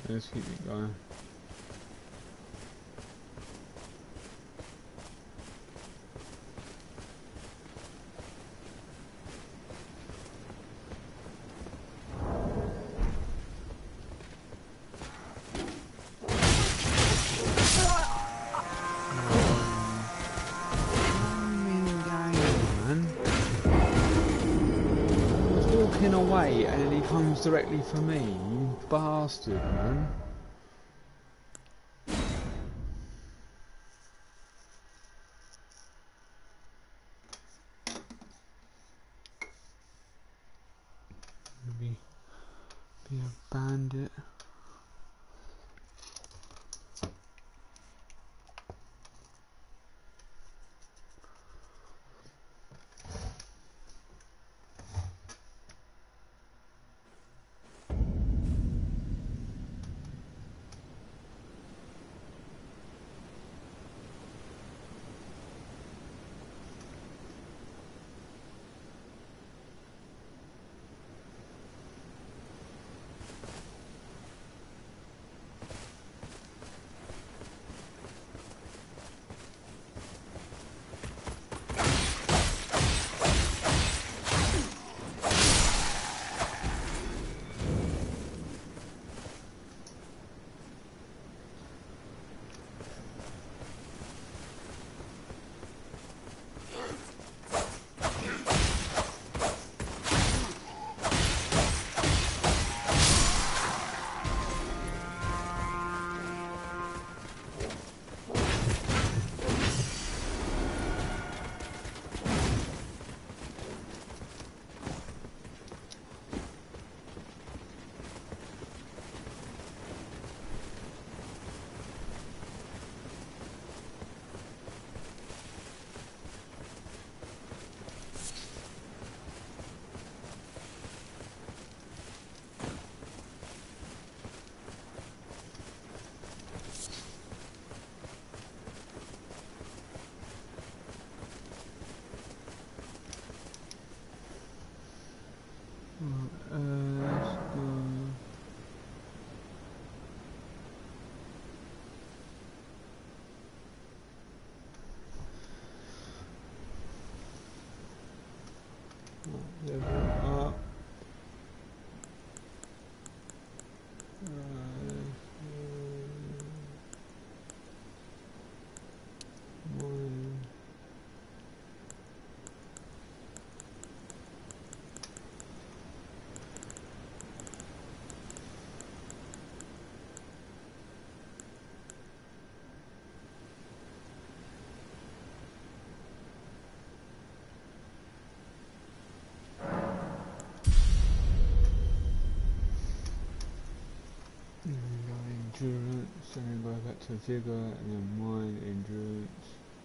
Let's keep it going. Away and then he comes directly for me, you bastard, man. Maybe be a bandit. Level up. One. Endurance, and then go back to vigor, and then mind, endurance,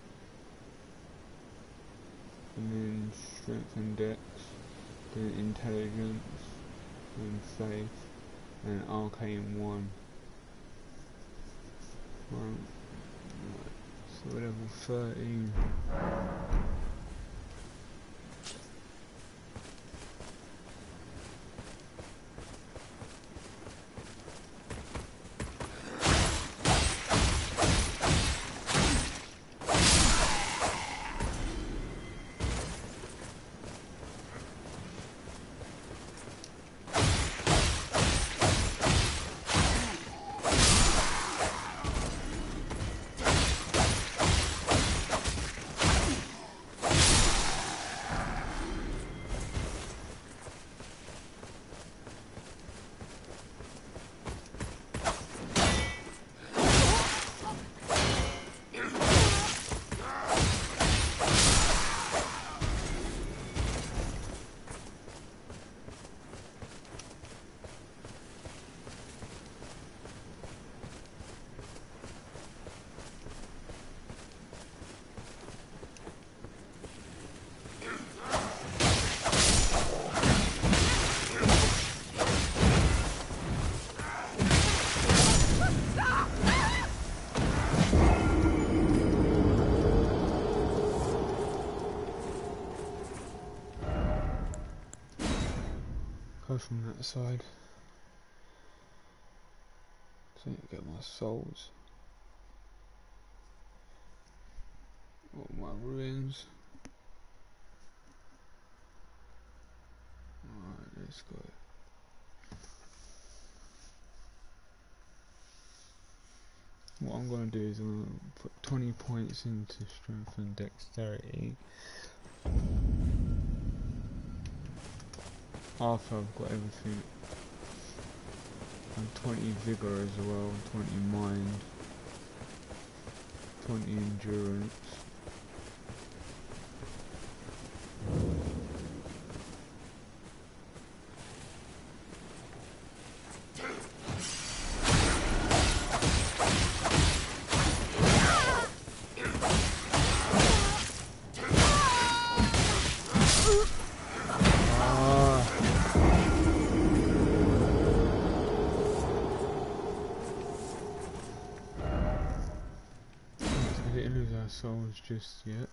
and then strength and dex, then intelligence, and faith, and arcane one. Right. So level thirteen. Go from that side. So I need to get my souls. All my ruins. Alright, let's go. What I'm going to do is I'm going to put twenty points into strength and dexterity. After I've got everything. And twenty vigor as well, twenty mind, twenty endurance. Souls just yet.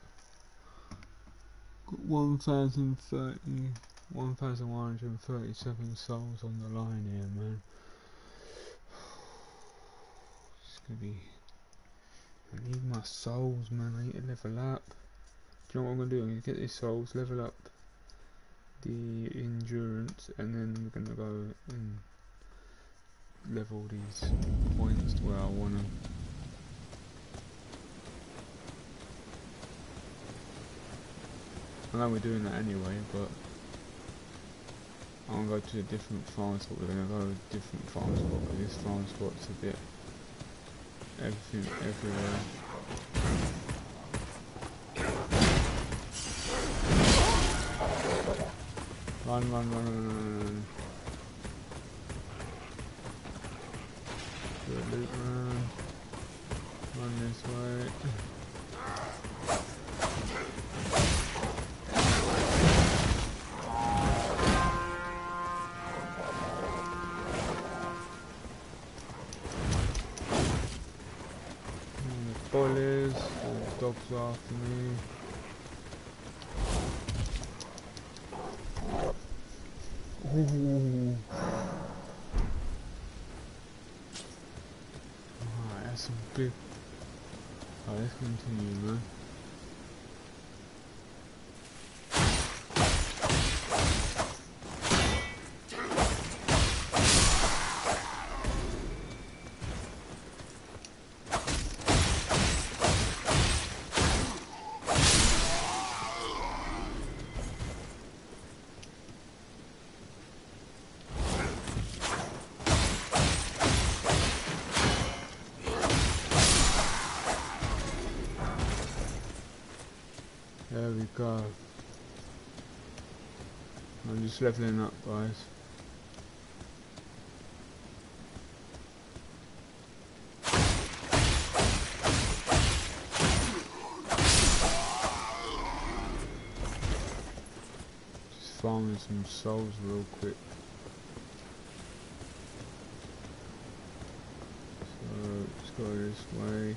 Got one thousand thirty, one thousand one hundred thirty-seven souls on the line here, man. It's gonna be. I need my souls, man. I need to level up. Do you know what I'm gonna do? I'm gonna get these souls, level up the endurance, and then we're gonna go and level these points to where I want them. I know we're doing that anyway, but I'm gonna go to a different farm spot. We're gonna go to a different farm spot because this farm spot's a bit everything everywhere. Run, run, run, run, run, run. Do a loop run. Run this way. Bullies, the dogs after me. Ooh. Alright, that's some big. Alright, let's continue, man. There we go. I'm just leveling up, guys. Just farming some souls real quick. So let's go this way.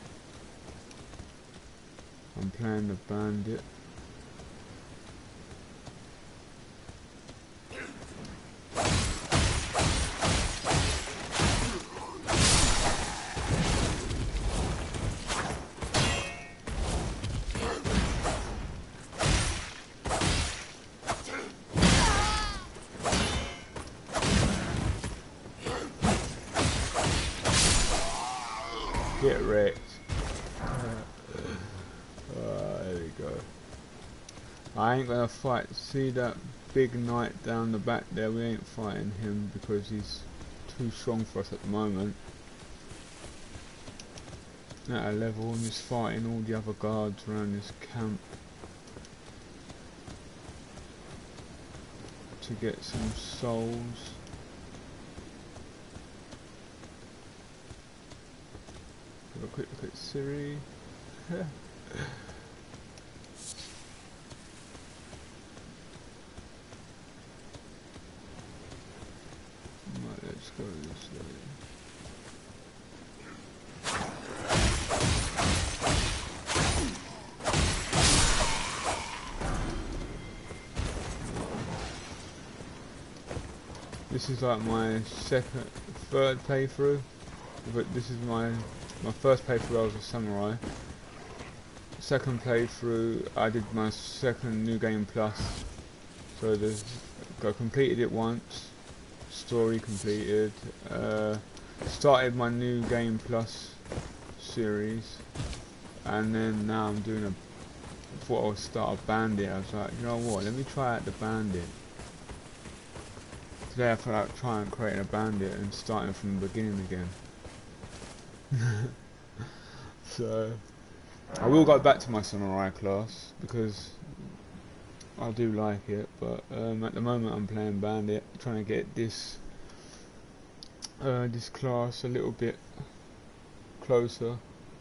I'm playing the bandit. Get wrecked. Uh, there we go. I ain't gonna fight. See that big knight down the back there? We ain't fighting him because he's too strong for us at the moment. At a level, I'm just fighting all the other guards around this camp to get some souls. Have a quick look at Siri. Right, let's go this way. This is like my second, third playthrough. but this is my my first playthrough. I was a samurai. Second playthrough, I did my second New Game Plus. So there's, I completed it once. Story completed. Uh, started my New Game Plus series, and then now I'm doing a. Thought I would start a bandit. I was like, you know what? Let me try out the bandit. Today I feel like trying creating a bandit and starting from the beginning again. So I will go back to my samurai class because I do like it, but um, at the moment I'm playing bandit, trying to get this uh, this class a little bit closer.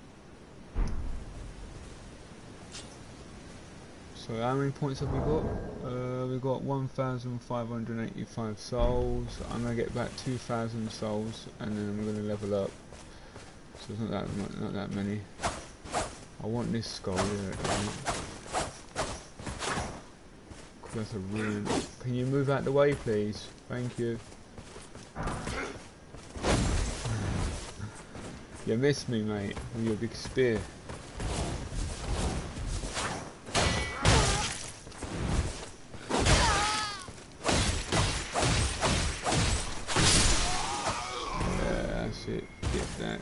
So how many points have we got? Uh, we've got one thousand five hundred eighty-five souls. I'm going to get back two thousand souls and then I'm going to level up. So it's not that, not that many. I want this skull here. That's a ruin. Can you move out the way please? Thank you. You missed me mate with your big spear. It. Get that.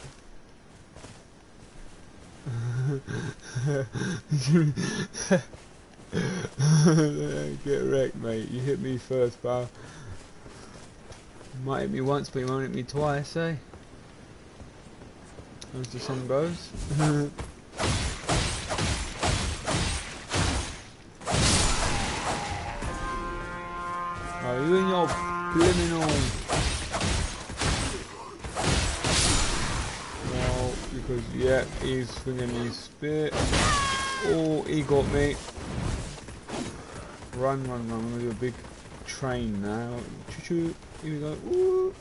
Get wrecked, mate. You hit me first, pal. You might hit me once, but you won't hit me twice, eh? As the song goes. Are you in your blimmin' all? Because yeah, he's swinging his spear. Oh, he got me. Run, run, run. I'm gonna do a big train now. Choo choo. Here we go. Woo.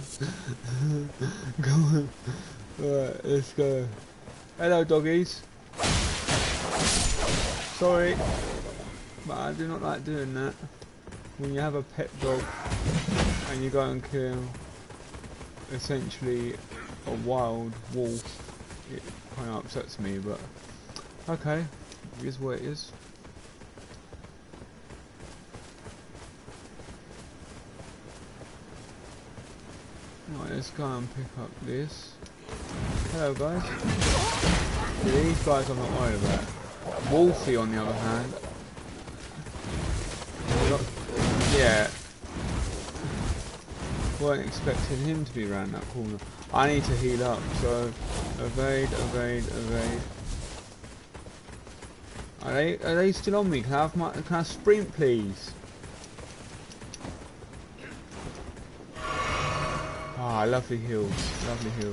Go on. Alright, let's go. Hello, doggies. Sorry, but I do not like doing that. When you have a pet dog and you go and kill essentially a wild wolf, it kind of upsets me, but okay, it is what it is. Right, let's go and pick up this. Hello guys. Yeah, these guys I'm not worried about. Wolfie on the other hand, yeah, weren't expecting him to be around that corner. I need to heal up, so evade, evade, evade. Are they are they still on me? Can I have my can I sprint please? Ah, lovely heals, lovely heals.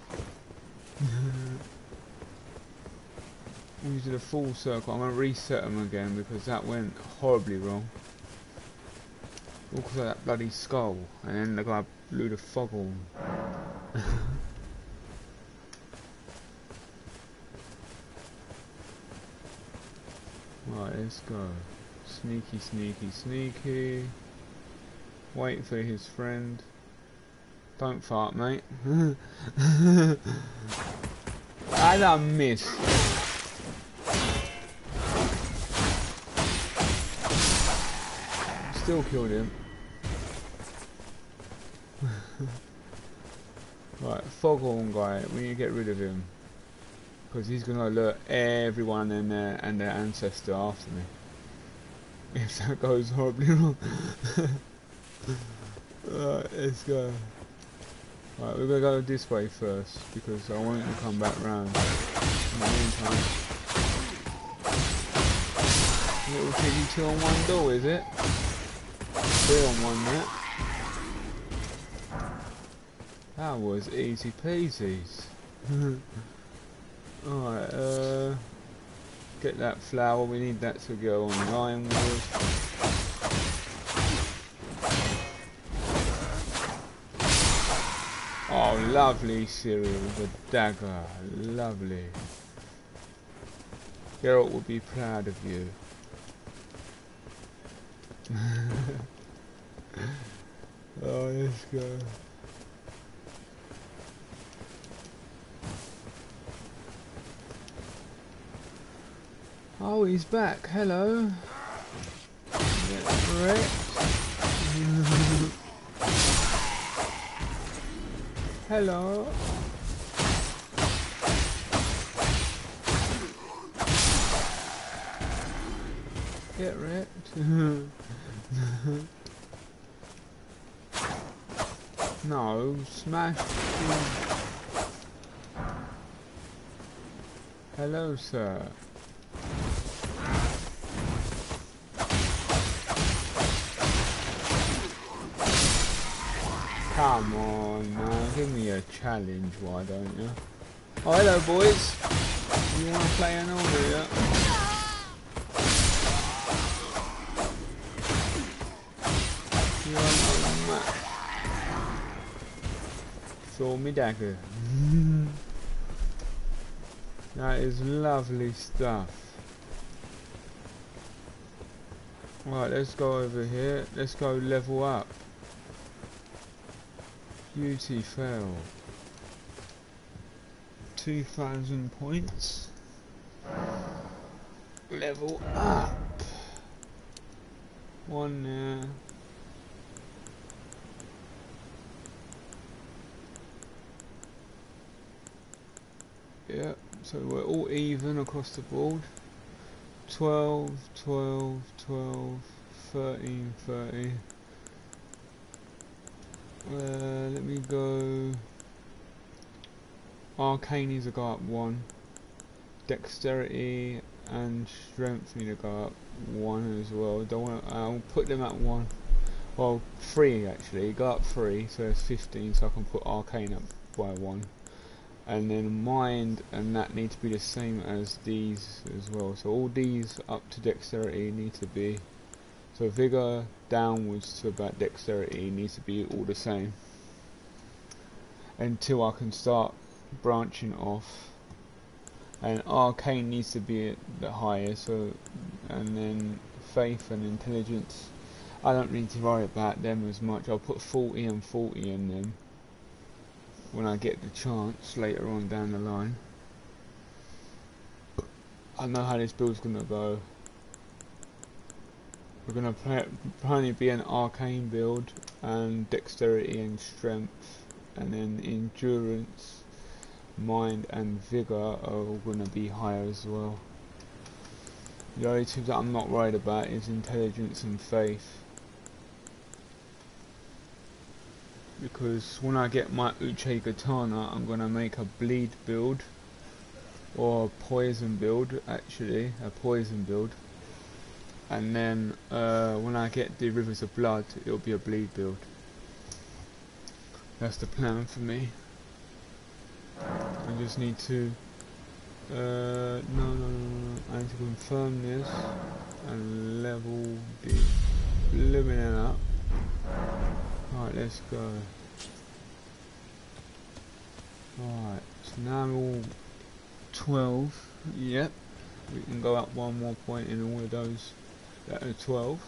We did a full circle. I'm gonna reset them again because that went horribly wrong. All because of that bloody skull, and then the guy blew the fog on. Right, let's go. Sneaky, sneaky, sneaky. Wait for his friend. Don't fart, mate. I done missed. Still killed him. Right, foghorn guy, we need to get rid of him. Because he's going to alert everyone and their, and their ancestor after me. If that goes horribly wrong. Right, let's go. Right, we're going to go this way first. Because I want him to come back round. In the meantime. Little piggy two on one door, is it? Three on one there. That was easy peasies. Alright, uh, get that flower, we need that to go on the iron with. Oh, lovely cereal with a dagger, lovely. Geralt would be proud of you. Oh, let's go. Oh, he's back. Hello. Get wrecked. Hello. Get wrecked. No, smash. Hello, sir. Come on, man. Give me a challenge, why don't you? Oh, hello, boys. You want to play an order, yeah? You want a match? Throw me dagger. That is lovely stuff. Right, let's go over here. Let's go level up. Beauty fail. two thousand points. Level up. One there. Yep, so we're all even across the board. twelve, twelve, twelve, thirteen, thirty. Uh, let me go. Arcane needs to go up one. Dexterity and strength need to go up one as well. Don't want. I'll put them at one. Well, three actually. Go up three, so it's fifteen. So I can put arcane up by one. And then mind and that need to be the same as these as well. So all these up to dexterity need to be. So vigor downwards to about dexterity needs to be all the same. Until I can start branching off. And arcane needs to be at the highest. So and then faith and intelligence. I don't need to worry about them as much. I'll put forty and forty in them when I get the chance later on down the line. I know how this build's gonna go. We're gonna probably be an arcane build and dexterity and strength, and then endurance, mind and vigor are all gonna be higher as well. The only two that I'm not worried about is intelligence and faith. Because when I get my Uche Katana, I'm gonna make a bleed build, or a poison build actually, a poison build. And then uh, when I get the Rivers of Blood, it'll be a bleed build. That's the plan for me. I just need to, uh, no, no, no, no, I need to confirm this and level the luminance up. Right, let's go. Right, so now I'm all twelve. Yep, we can go up one more point in all of those that are twelve.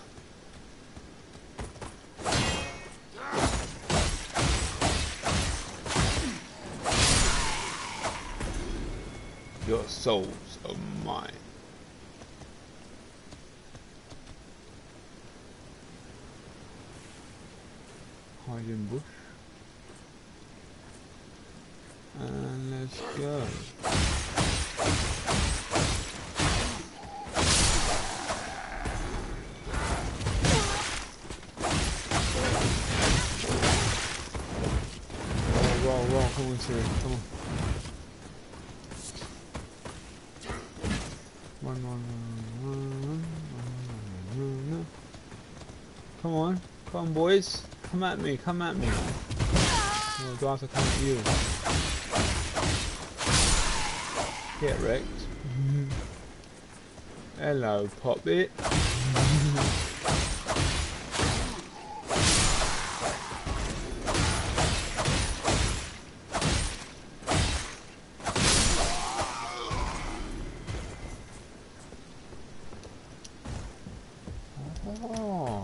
Your souls are mine. Hiding bush. And let's go. Roll, roll, roll, come on, Siri, come on. Run, run, run, run, run, run, run. Come on, come on, boys. Come at me, come at me. Oh, do I have to come at you? Get wrecked. Hello, Poppet. Oh.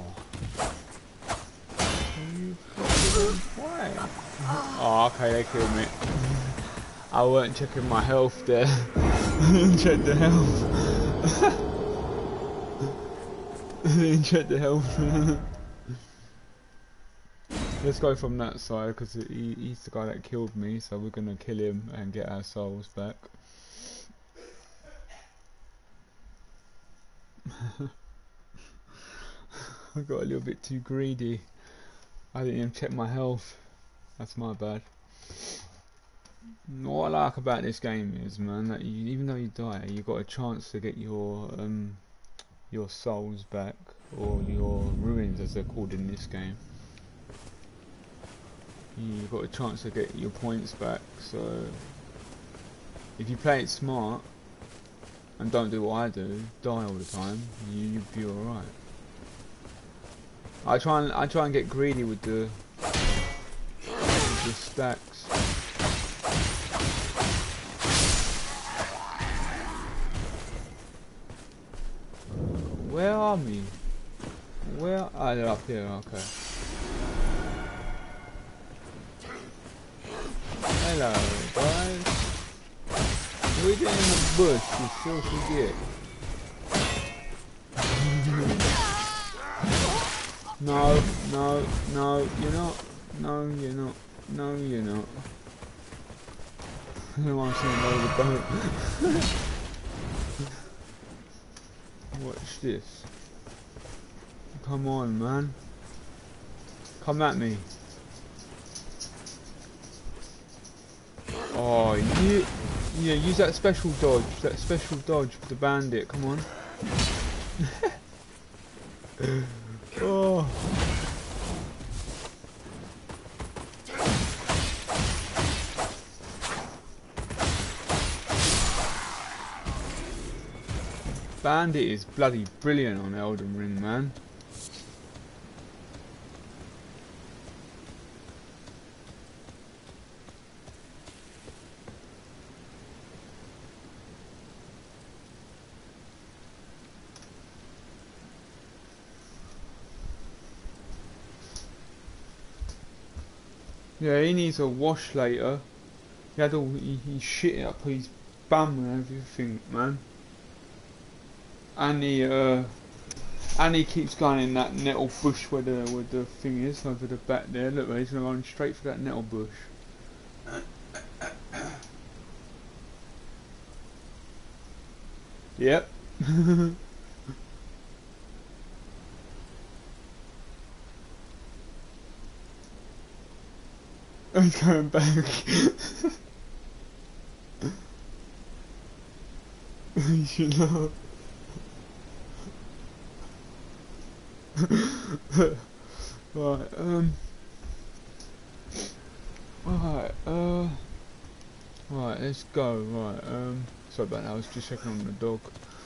Oh, okay, they killed me. I weren't checking my health there. Check the health. didn't check the health. Let's go from that side because he, he's the guy that killed me, so we're gonna kill him and get our souls back. I got a little bit too greedy. I didn't even check my health. That's my bad. What I like about this game is, man, that you, even though you die, you got a chance to get your um, your souls back, or your ruins as they're called in this game. You got a chance to get your points back. So if you play it smart and don't do what I do, die all the time, you you'll be all right. I try and I try and get greedy with the with the stacks. Where are we? Where? Ah, they're up here. Okay. Hello, guys. We're getting in the bush. You filthy git. No, no, no, you're not. No, you're not. No, you're not. No, I'm saying over the boat. Watch this. Come on, man. Come at me. Oh, you, yeah, use that special dodge. That special dodge for the bandit. Come on. Oh. Bandit is bloody brilliant on Elden Ring, man. Yeah, he needs a wash later. He had all he, he shit up his bum and everything, man. And he uh and he keeps going in that nettle bush where the where the thing is over the back there. Look, he's going straight for that nettle bush. Yep. I'm going back. You should know. Right, um Right, uh Right, let's go, right, um sorry about that, I was just checking on the dog.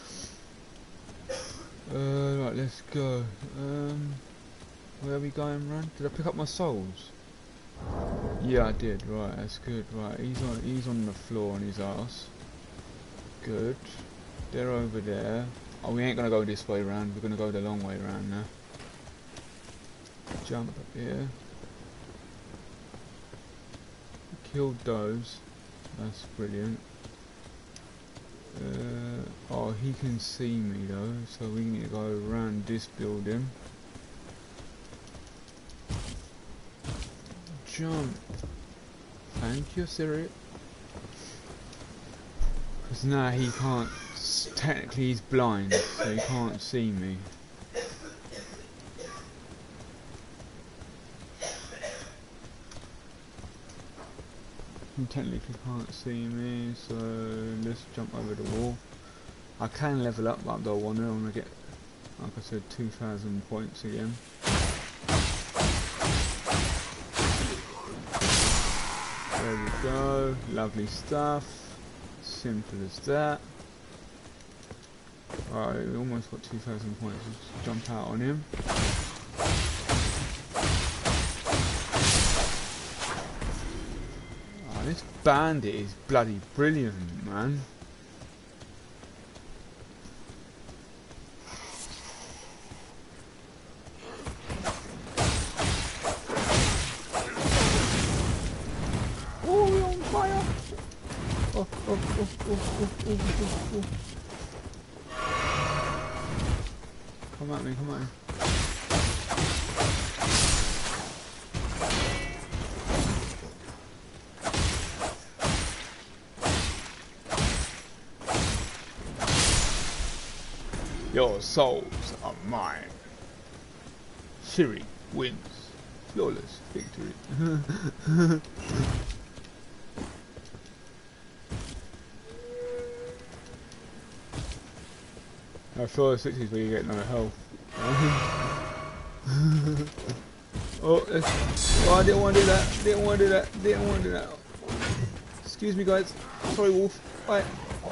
Uh right, let's go. Um where are we going, Run? Did I pick up my souls? Yeah, I did. Right, that's good. Right, he's on. He's on the floor on his ass. Good. They're over there. Oh, we ain't gonna go this way round. We're gonna go the long way round now. Jump up here. Killed those. That's brilliant. Uh, oh, he can see me though, so we need to go around this building. Jump. Thank you, Siri. Because now he can't, technically he's blind, so he can't see me. He technically can't see me, so let's jump over the wall. I can level up, but I don't want to. I want to get, like I said, two thousand points again. There we go, lovely stuff, simple as that. Alright, we almost got two thousand points, let's jump out on him. Oh, this bandit is bloody brilliant, man. Oh, oh, oh, oh, oh, oh. Come at me, come at me. Your souls are mine. Siri wins. Flawless victory. I flawless victory is where you get no health. Oh, oh, I didn't want to do that. Didn't want to do that. Didn't want to do that. Excuse me, guys. Sorry, Wolf. Bye.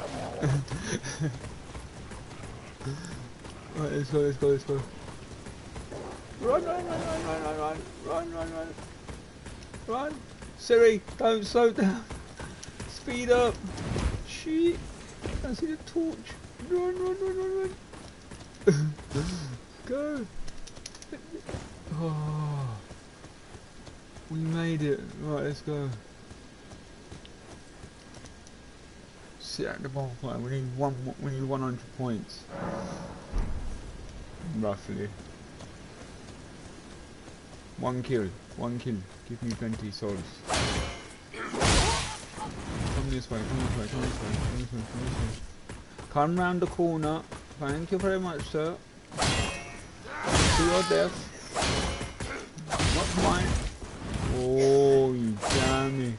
Right, let's go, let's go, let's go. Run, run, run, run, run, run, run, run, run, run. Run. Siri, don't slow down. Speed up. Shit. I see the torch. Run, run, run, run, run. Go. Oh. We made it. Right, let's go. Sit at the bottom. Right, we need one. We need one hundred points. Roughly. One kill. One kill. Give me twenty souls. Come this way. Come this way. Come this way. Come this way. Come this way. Come round the corner. Thank you very much, sir. To your death. Not mine. Oh, you damn it.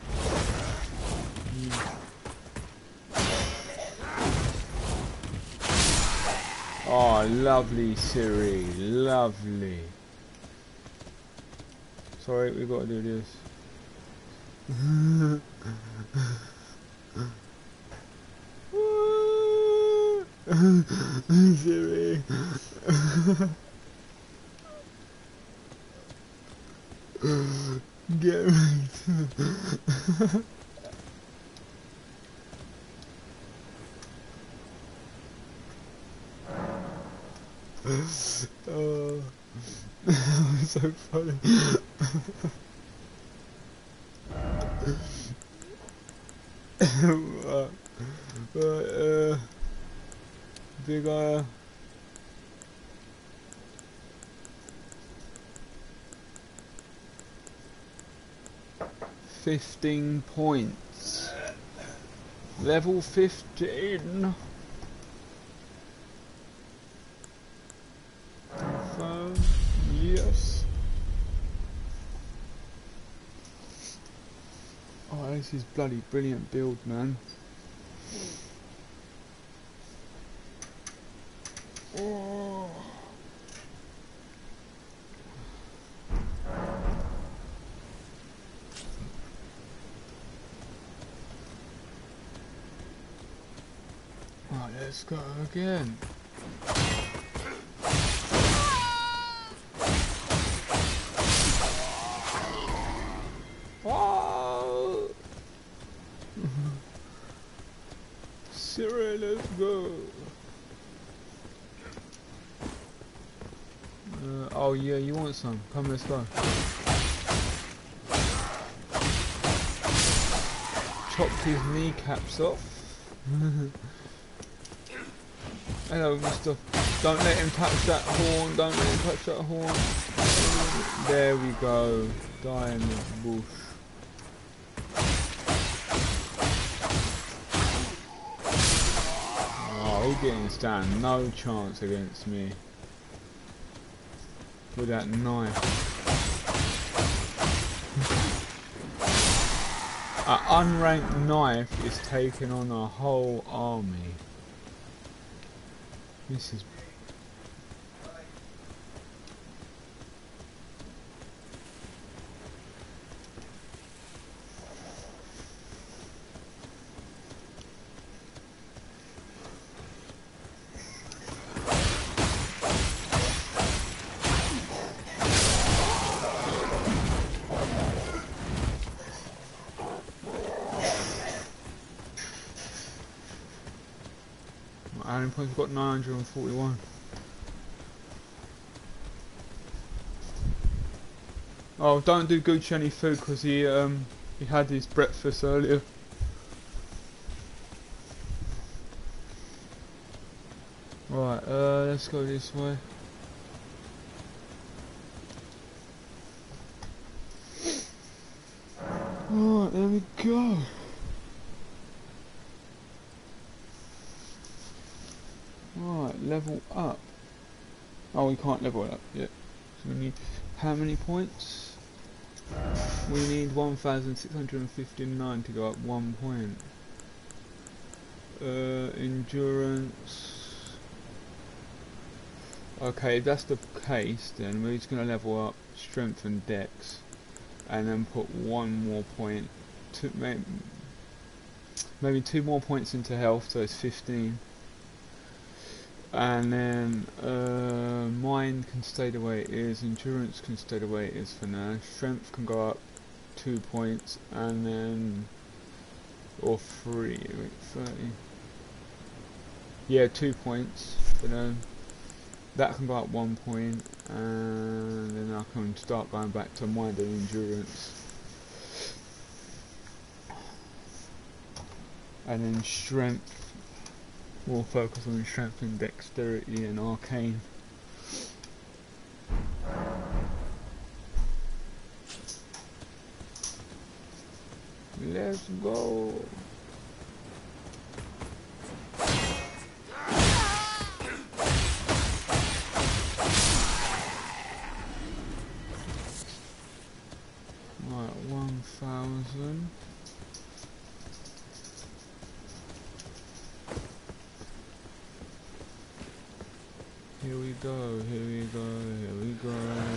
Oh, lovely Siri, lovely. Sorry, we got to do this. Siri. Get right. Oh, so funny. uh, uh, big uh, fifteen points. Level fifteen. Confirm. Yes. Oh, this is bloody brilliant build, man. Oh. Right, let's go again. Oh. Siri, let's go. Uh, oh yeah, you want some? Come, let's go. Chopped his kneecaps off. Hello, mister. Don't let him touch that horn. Don't let him touch that horn. There we go. Die in the bush. Oh, he didn't stand no chance against me. With that knife. An unranked knife is taking on a whole army. This is... How many points? We've got nine hundred forty-one. Oh, don't do Gucci any food because he um he had his breakfast earlier. Right, uh, let's go this way. Right, there we go. Right, level up. Oh, we can't level up yet. So we need how many points? We need one thousand six hundred fifty-nine to go up one point. Uh, endurance. Okay, if that's the case, then we're just going to level up strength and dex, and then put one more point, to maybe, maybe two more points into health, so it's fifteen. And then uh, mind can stay the way it is, endurance can stay the way it is for now, strength can go up two points, and then, or three, wait, thirty. Yeah, two points for now. That can go up one point, and then I can start going back to mind and endurance. And then strength. We'll focus on strength and dexterity and arcane. Let's go! Right, one thousand. Here we go, here we go, here we go.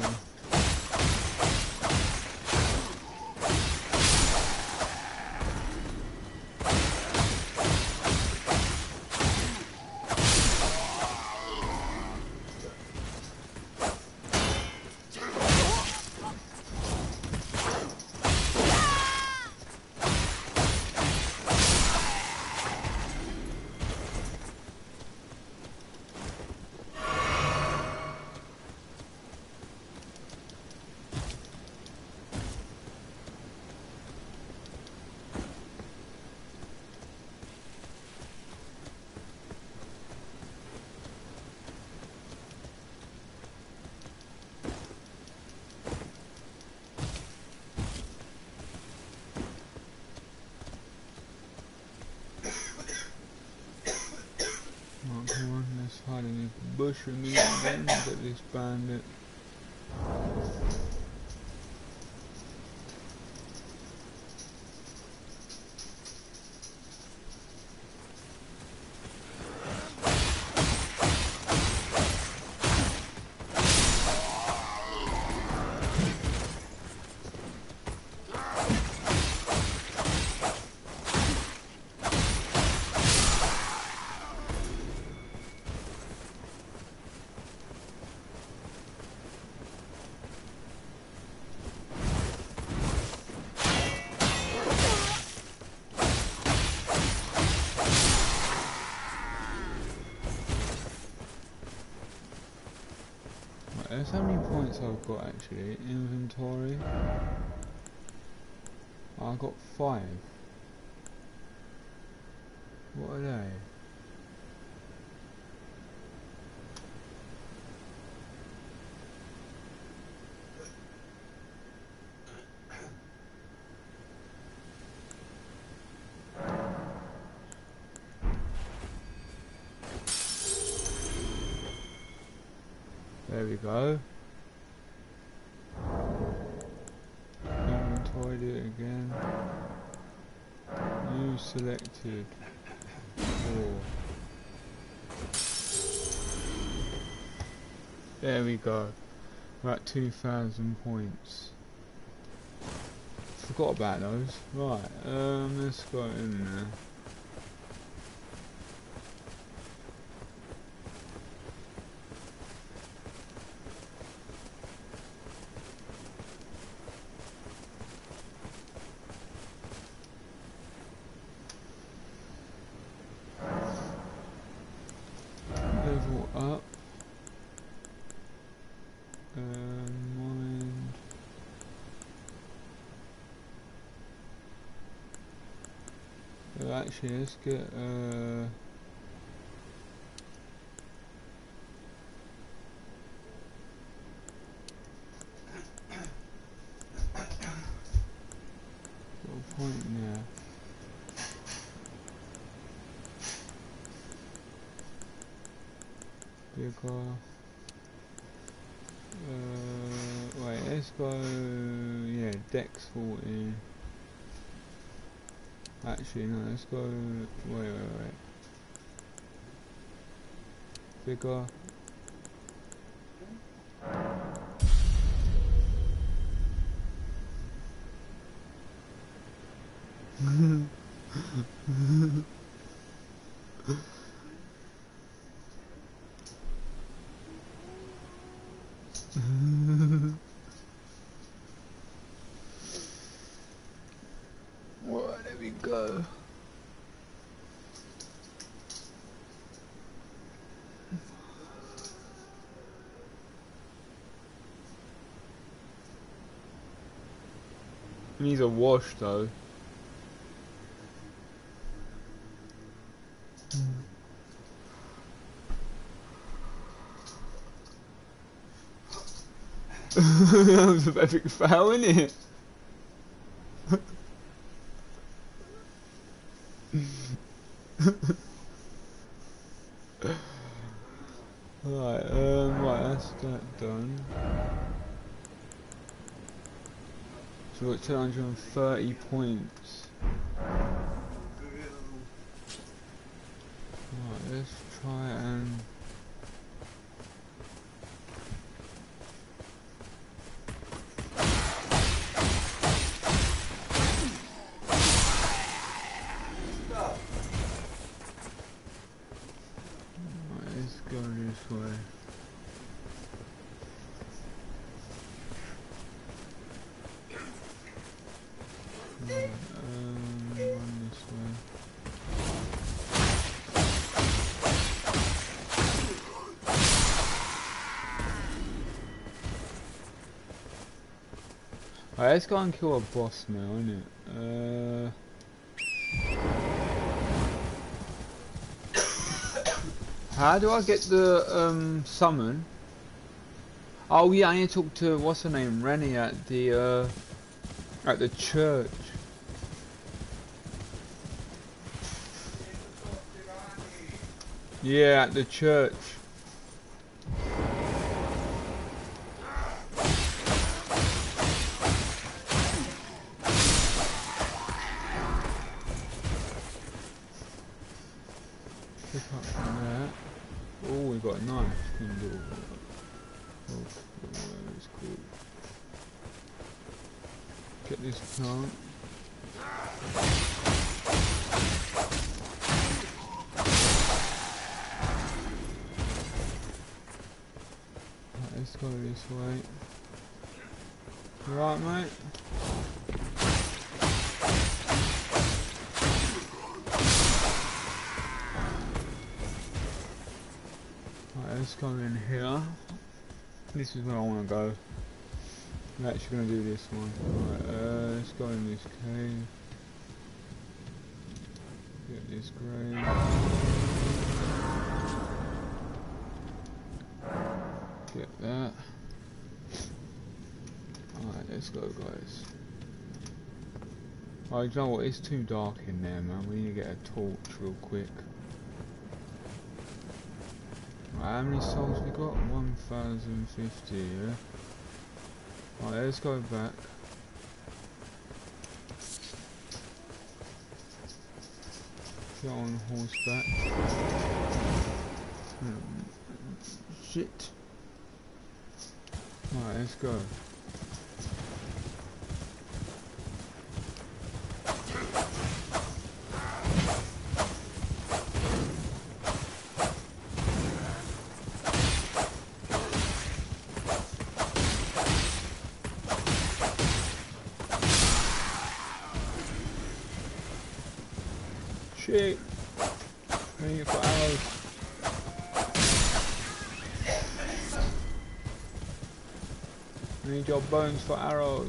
Come on, let's hide in this bush and meet again, get this bandit. That's how many points I've got actually. Inventory. I got five. What are they? There we go. Inventory it again. New selected. Four. There we go. We're at two thousand points. Forgot about those. Right, um, let's go in there. Level up. Um, mind. Uh, actually, let's get uh. point there. Bigger. Uh, wait, let's go. Yeah, Dex fourteen. Actually, no, let's go. Wait, wait, wait. Bigger. Well, there we go. It needs a wash though. That was a epic foul, isn't it? Right, um, right, that's that done. So we've got two hundred thirty points. Right, let's try and... Right, let's go this way. Right, um, run this way. Alright, let's go and kill a boss now, innit? Uh, how do I get the um, summon? Oh yeah, I need to talk to what's her name, Rennie at the uh, at the church. Yeah, at the church. Pick up from there. Oh, we got a knife. Oh, whatever it's called. Get this plant. Right, let's go this way. You alright, mate? Right, let's go in here. This is where I want to go. I'm actually going to do this one. Right, uh, let's go in this cave. Get this grave. Get that. Alright, let's go, guys. Alright, you know what? It's too dark in there, man. We need to get a torch real quick. Right, how many souls we got? one thousand fifty, yeah? Alright, let's go back. Get on horseback. Hmm. Shit. Alright, let's go. Shit. I need it for arrows. I need your bones for arrows.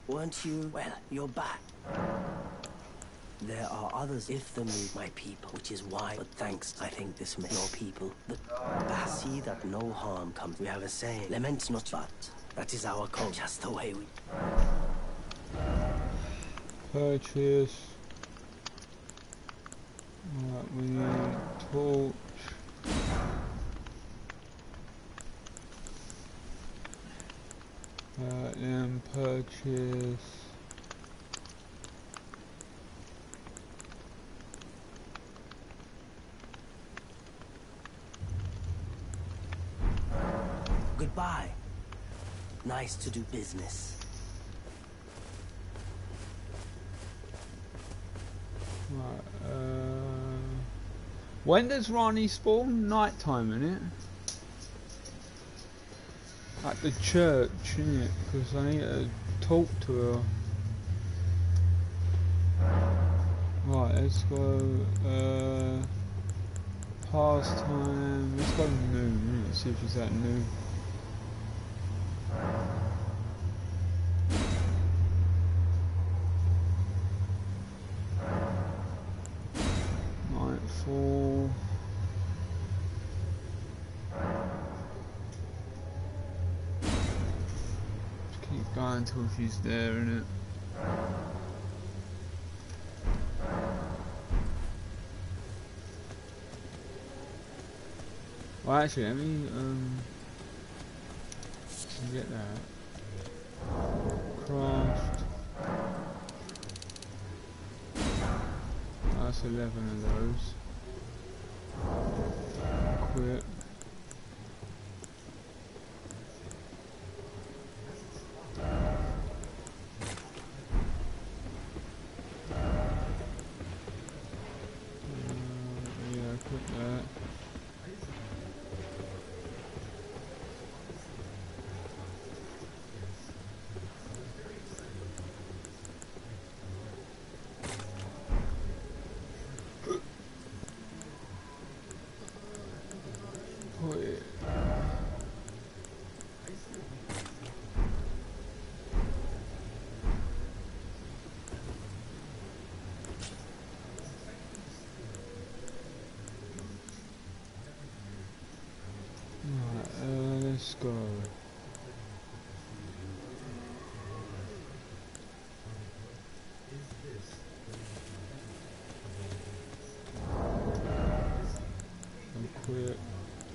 Weren't you? Well, you're back. There are others if the move my people, which is why, but thanks, I think this may your people. The best see that no harm comes. We have a saying, lament not, but that is our code, just the way we purchase. Alright, we need torch. Uh, then purchase. Goodbye. Nice to do business. Right, uh, when does Rani spawn? Night time, innit? At the church, innit? Because I need to talk to her. Right, let's go. Uh, pastime. Let's go noon. Let's see if she's at noon. Nightfall. Just keep going until she's there, innit? Well, actually, let me um let me get that. Craft. That's eleven of those. Equip. Uh, yeah, equip that. Let's go. Equip.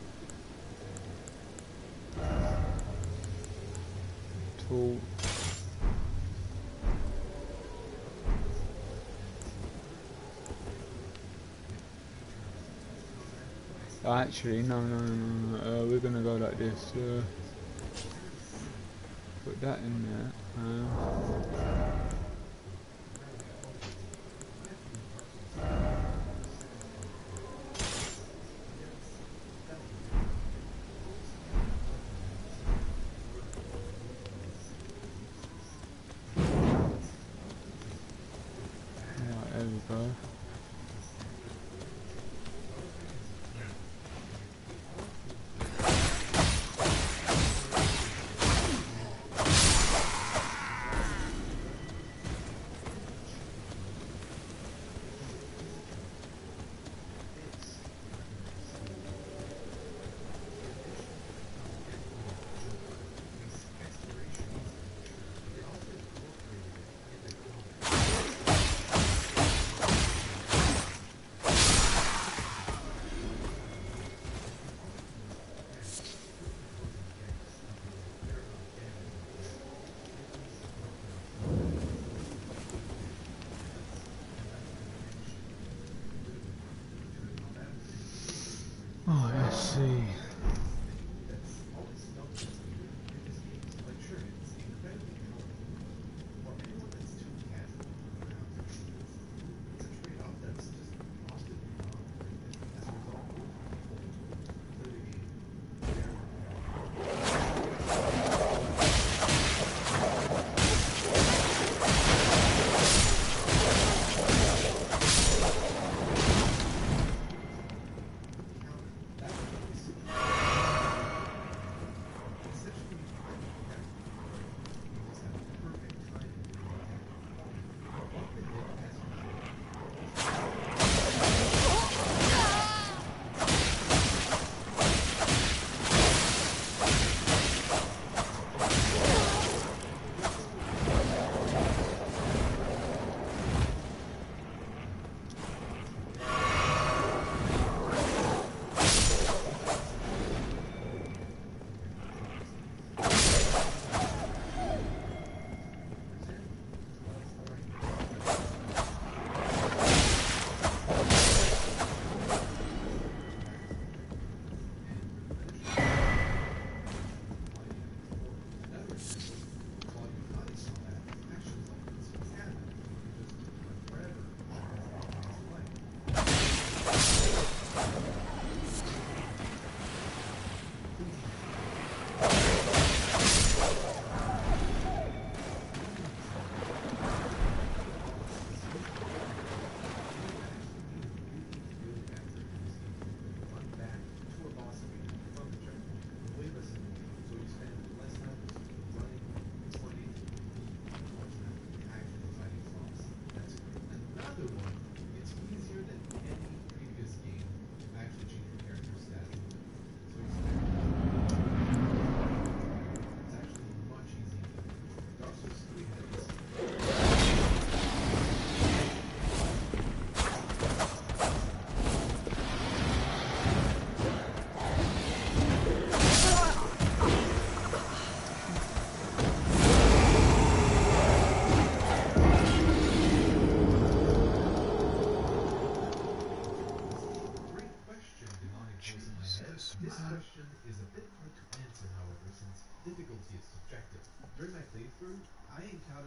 Tool. Actually, no, no, no, no, no. Uh, we're gonna go like this. Uh, put that in there. Um, right, there we go.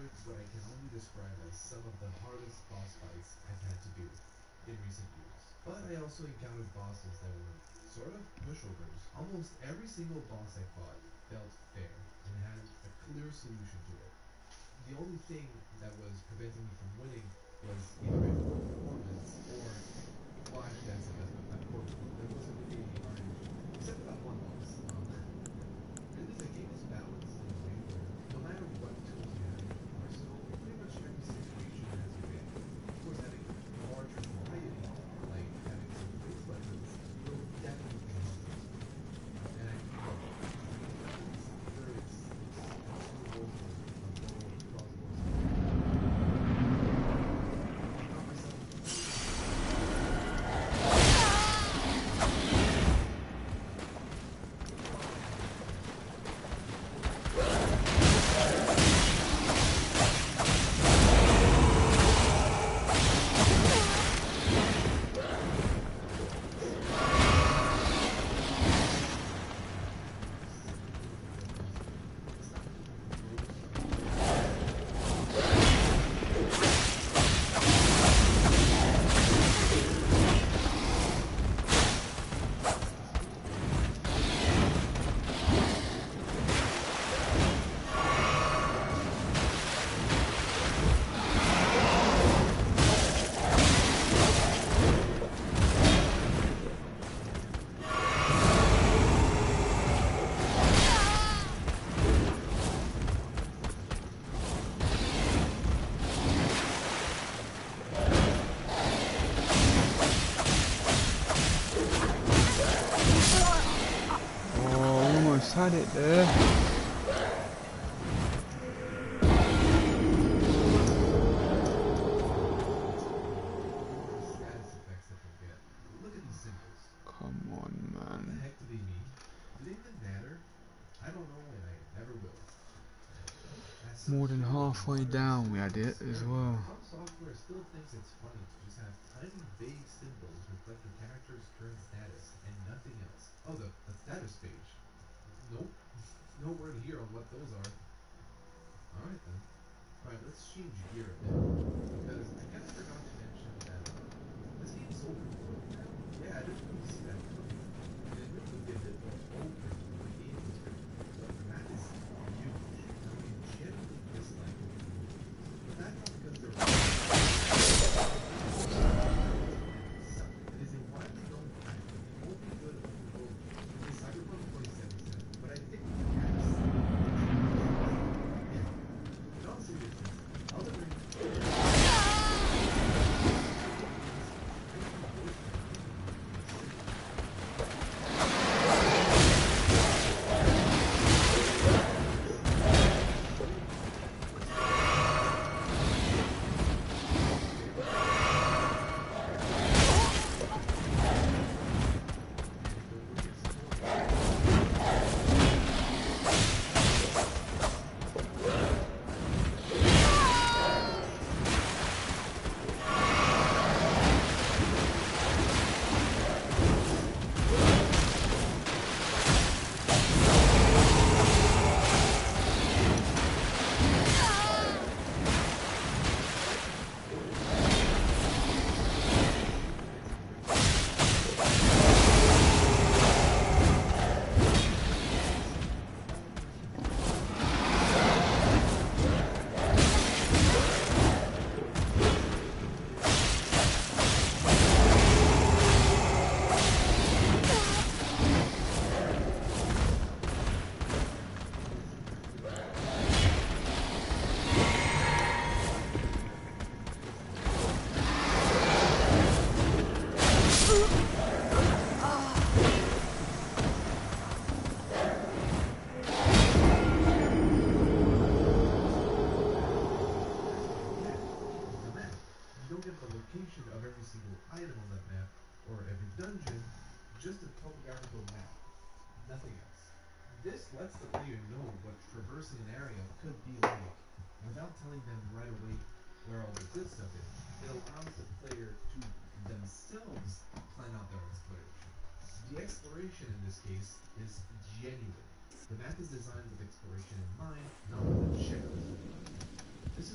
encountered what I can only describe as some of the hardest boss fights I've had to do in recent years. But I also encountered bosses that were sort of pushovers. Almost every single boss I fought felt fair and had a clear solution to it. The only thing that was preventing me from winning was either my poor performance or, well, actually that's the best, but my poor performance. There wasn't really any R N G, except for that one boss. Um, really, the game is balanced in a way where no matter what tools you have in your arsenal, pretty much every situation has a advantage. Of course, having a larger variety, like having some face weapons, will definitely help us. And I think that weapons, whether it's, it's consumables or a bow or crossbows, Had it there. Come on, man. What the heck do they mean? Do they even matter? I don't know, and I never will. More than halfway down we had it as well. Some software still thinks it's funny to just have tiny vague symbols reflect the character's current status and nothing else. Oh, the, the status page. Nope. No word here on what those are. Alright then. Alright, let's change gear a bit. Because I kind of forgot to mention that this game's open world now. Yeah, I didn't really see that coming. And it really would be a bit more open from the game perspective. But the map is huge. And I generally dislike open world. But that's not because they're it is a widely known fact that the only good open world is Cyberpunk twenty seventy-seven. But I think Elden Ring just a topographical map, nothing else. This lets the player know what traversing an area could be like, without telling them right away where all the good stuff is. It allows the player to themselves plan out their exploration. The exploration in this case is genuine. The map is designed with exploration in mind, not with a checklist. This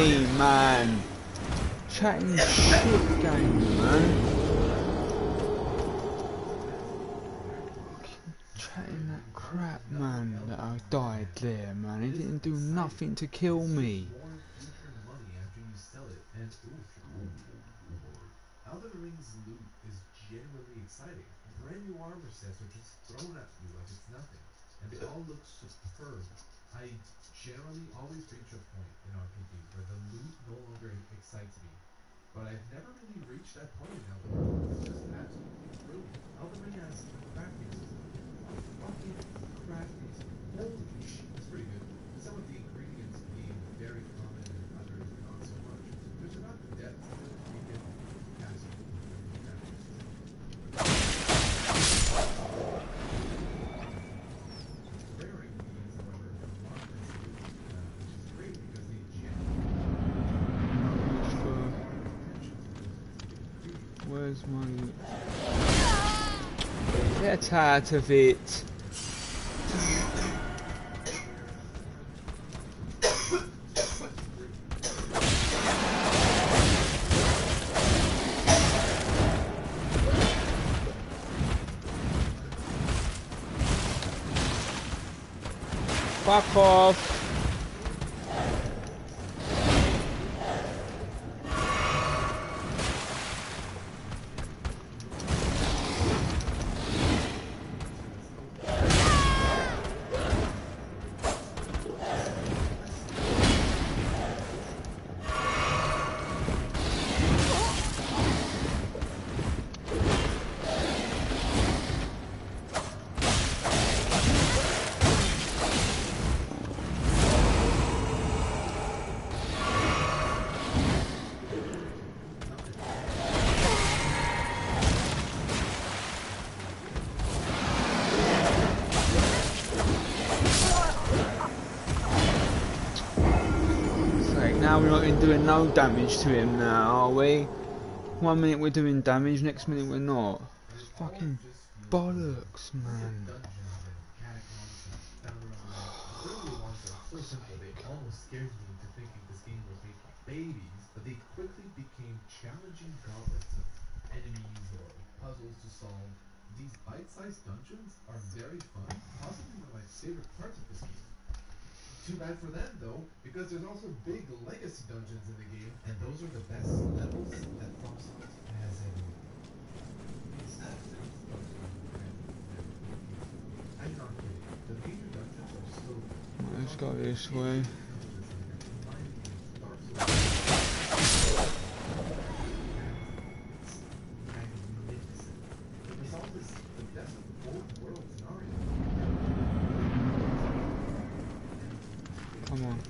me, man. Chatting shit game, man. Chatting that crap, man, that I died there, man. He didn't do nothing to kill me. More future money after you sell it, and ooh, Elden Ring's loot is genuinely exciting. Brand new armor sets are just thrown at you like it's nothing, and they all look superb. I generally always reach a point in R P Gs where the loot no longer excites me, but I've never really reached that point in Elden Ring. It's just absolutely brilliant. Elden Ring has a crafting system. Fucking crafting system. Holy shit, that's pretty good. Some of the ingredients being very common and others not so much. There's enough depth to it to make it passable. Rare ingredients, however, are not as good, uh, which is great because they genuinely Where's my... Get out of it! Fuck off! Now we're not even doing no damage to him now, are we? One minute we're doing damage, next minute we're not. It's fucking bollocks, man. So simple, they almost scared me into thinking this game was made for babies, but they quickly became challenging gauntlets of enemies or puzzles to solve. These bite-sized dungeons are very fun, possibly one of my favorite parts of this game. Too bad for them though, because there's also big legacy dungeons in the game, and those are the best levels that FromSoft has ever made. I'm not kidding, the major dungeons are so Let's go this way. Come on.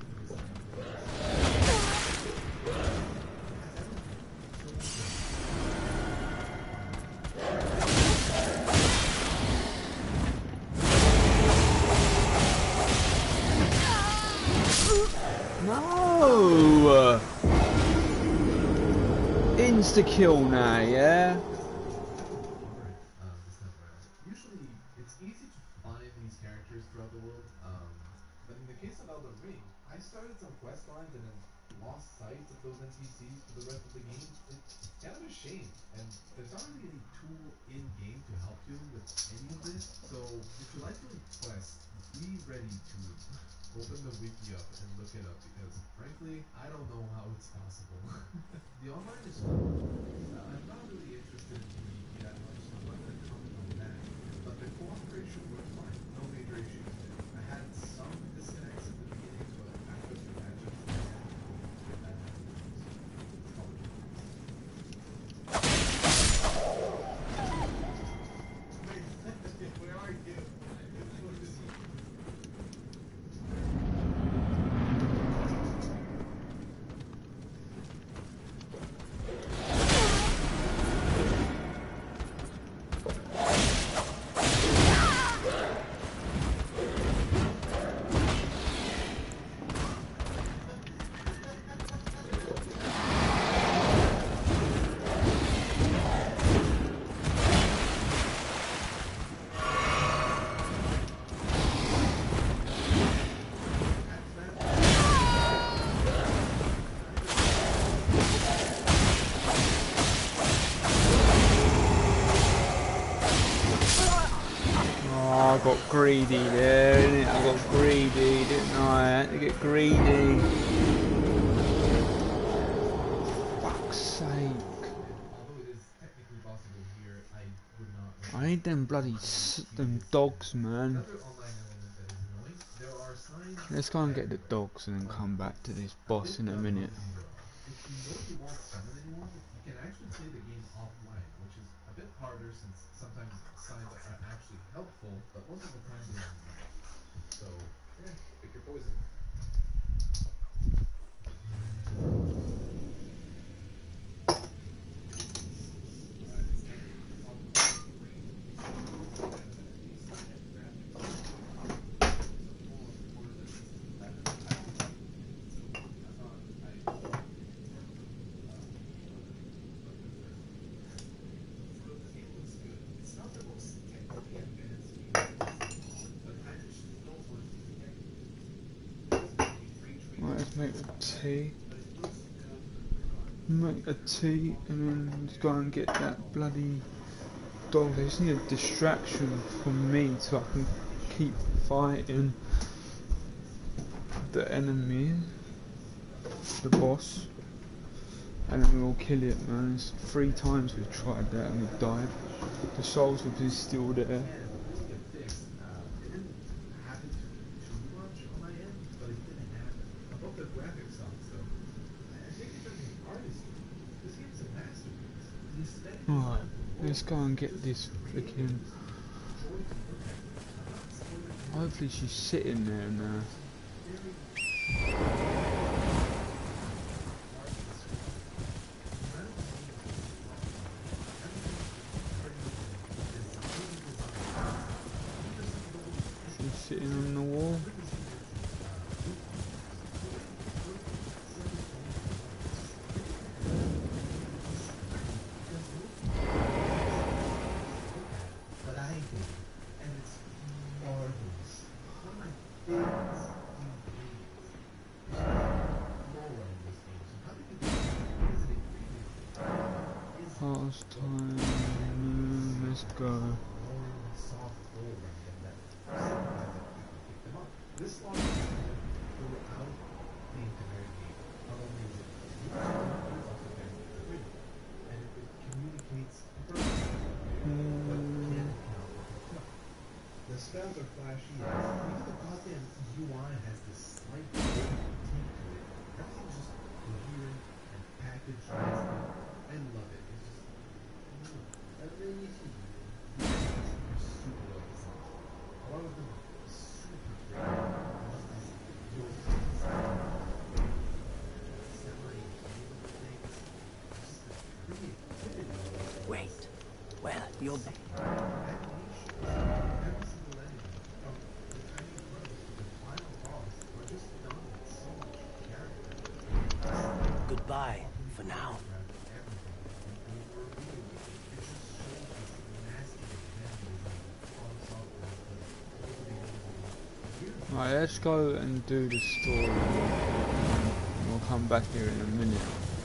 No! Insta kill now, yeah? Usually, it's easy to find these characters throughout the world, um, but in the case of Elden Ring, I started some quest lines and then lost sight of those N P Cs for the rest of the game. It's kind of a shame, and there's not really any tool in-game to help you with any of this, so if you like doing quests, be ready to open the wiki up and look it up, because frankly, I don't know how it's possible. The online is fun. Uh, I'm not really interested in PvP that much, so I'm not going to comment on that, but the cooperation worked fine. No major issues there. I had some disconnects at the beginning, but after the matches, that happens. It's called it. Where are you? I got greedy there, innit? I got greedy, didn't I? I had to get greedy. Fuck's sake. Although it is technically possible here, I would not I need them bloody s them dogs, man. Another online element that is annoying, there are signs. Let's go and get the dogs and then come back to this boss in a minute. If you know you won't summon anyone, you can actually play the game offline, which is a bit harder since sometimes signs are actually helpful, but most of the time they are not. So, yeah, pick your poison. Right, let's make a tea. Make a tea and then let's go and get that bloody dog. They just need a distraction from me so I can keep fighting the enemy, the boss, and then we'll kill it, man. It's three times we've tried that and we've died. The souls will be still there. Alright, let's go and get this freaking. Hopefully she's sitting there now. She's sitting on the wall. Past time, mm, let's go. This launch is throughout the entire game. Not only is it useful, but it's also very quick, and it communicates perfectly, but can count with the The spells are flashy, and even the goddamn U I has this slight tint to it. Everything's just coherent and packaged nicely. I love it. It's just, I really need to. They're super well designed. A lot of them are super great. Wait. Well, you're back. Goodbye for now. Right, let's go and do the story real quick, and we'll come back here in a minute.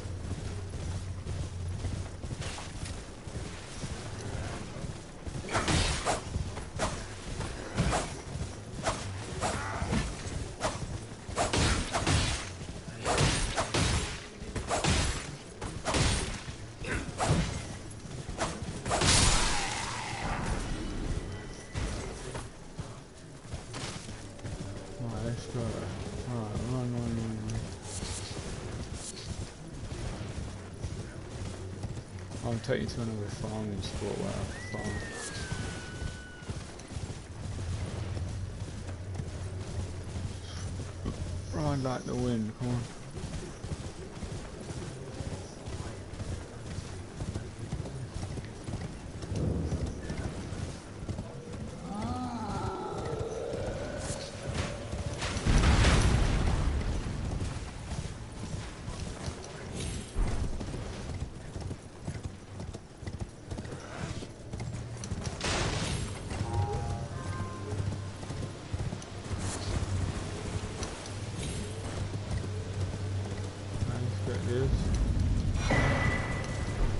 I'll take you to another farming spot where I can farm. Ride like the wind, come on.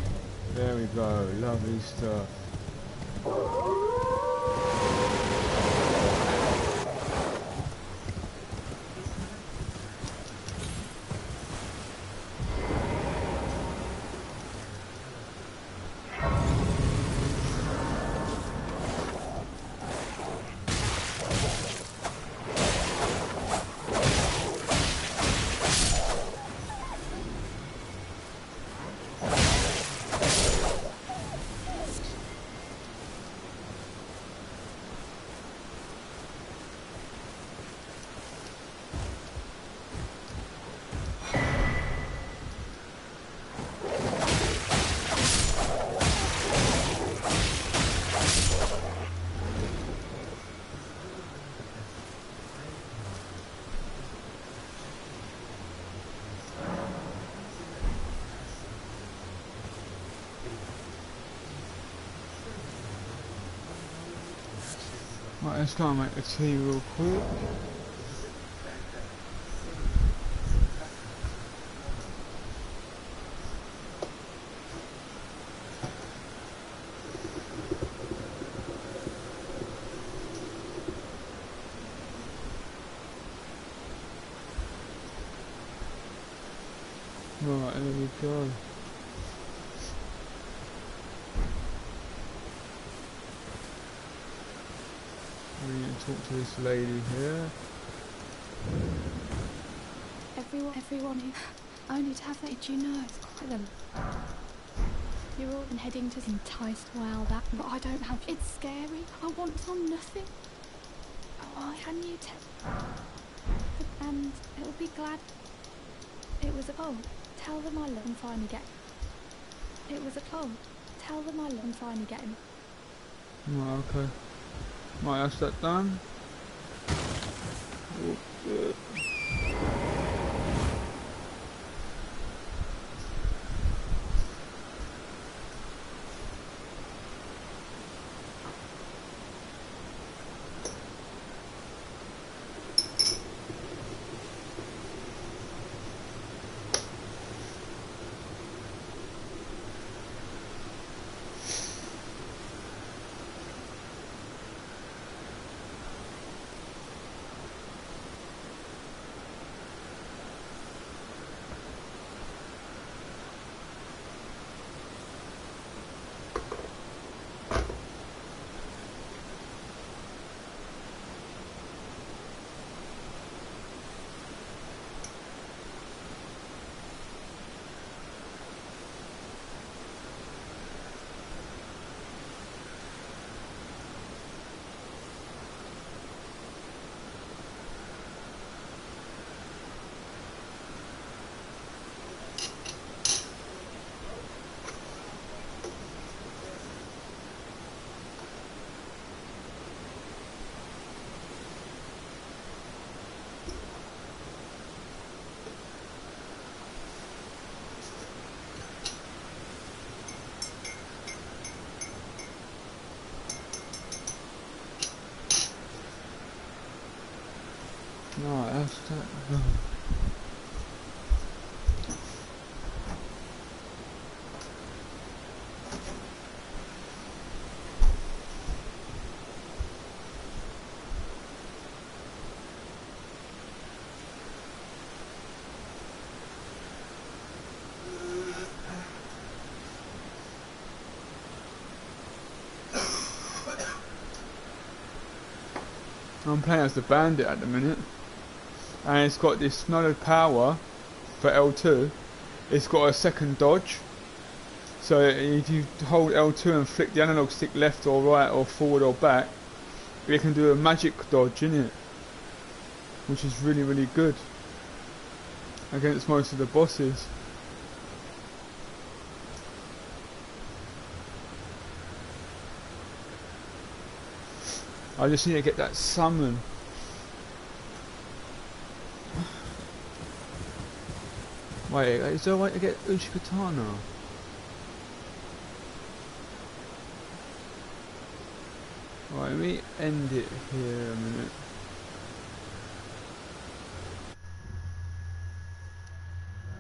There we go, lovely stuff. Right, let's go and make the tea real quick. Right, there we go. We need to talk to this lady here. Everyone, everyone who only to have that, did you know? To them. You're all heading to enticed while that, but I don't have. It's scary. I want on nothing. Oh, can you tell? And it'll be glad. It was a oh, tell them I love and finally get. It was a oh, tell them I love and finally get him. Right, okay. Right, that's that done. Oh, yeah. Right, that's that done. I'm playing as the bandit at the minute, and it's got this node power for L two. It's got a second dodge, so if you hold L two and flick the analog stick left or right or forward or back, it can do a magic dodge in it, which is really really good against most of the bosses. I just need to get that summon. Wait, is there a way to get Ushikatana? Right, let me end it here a minute.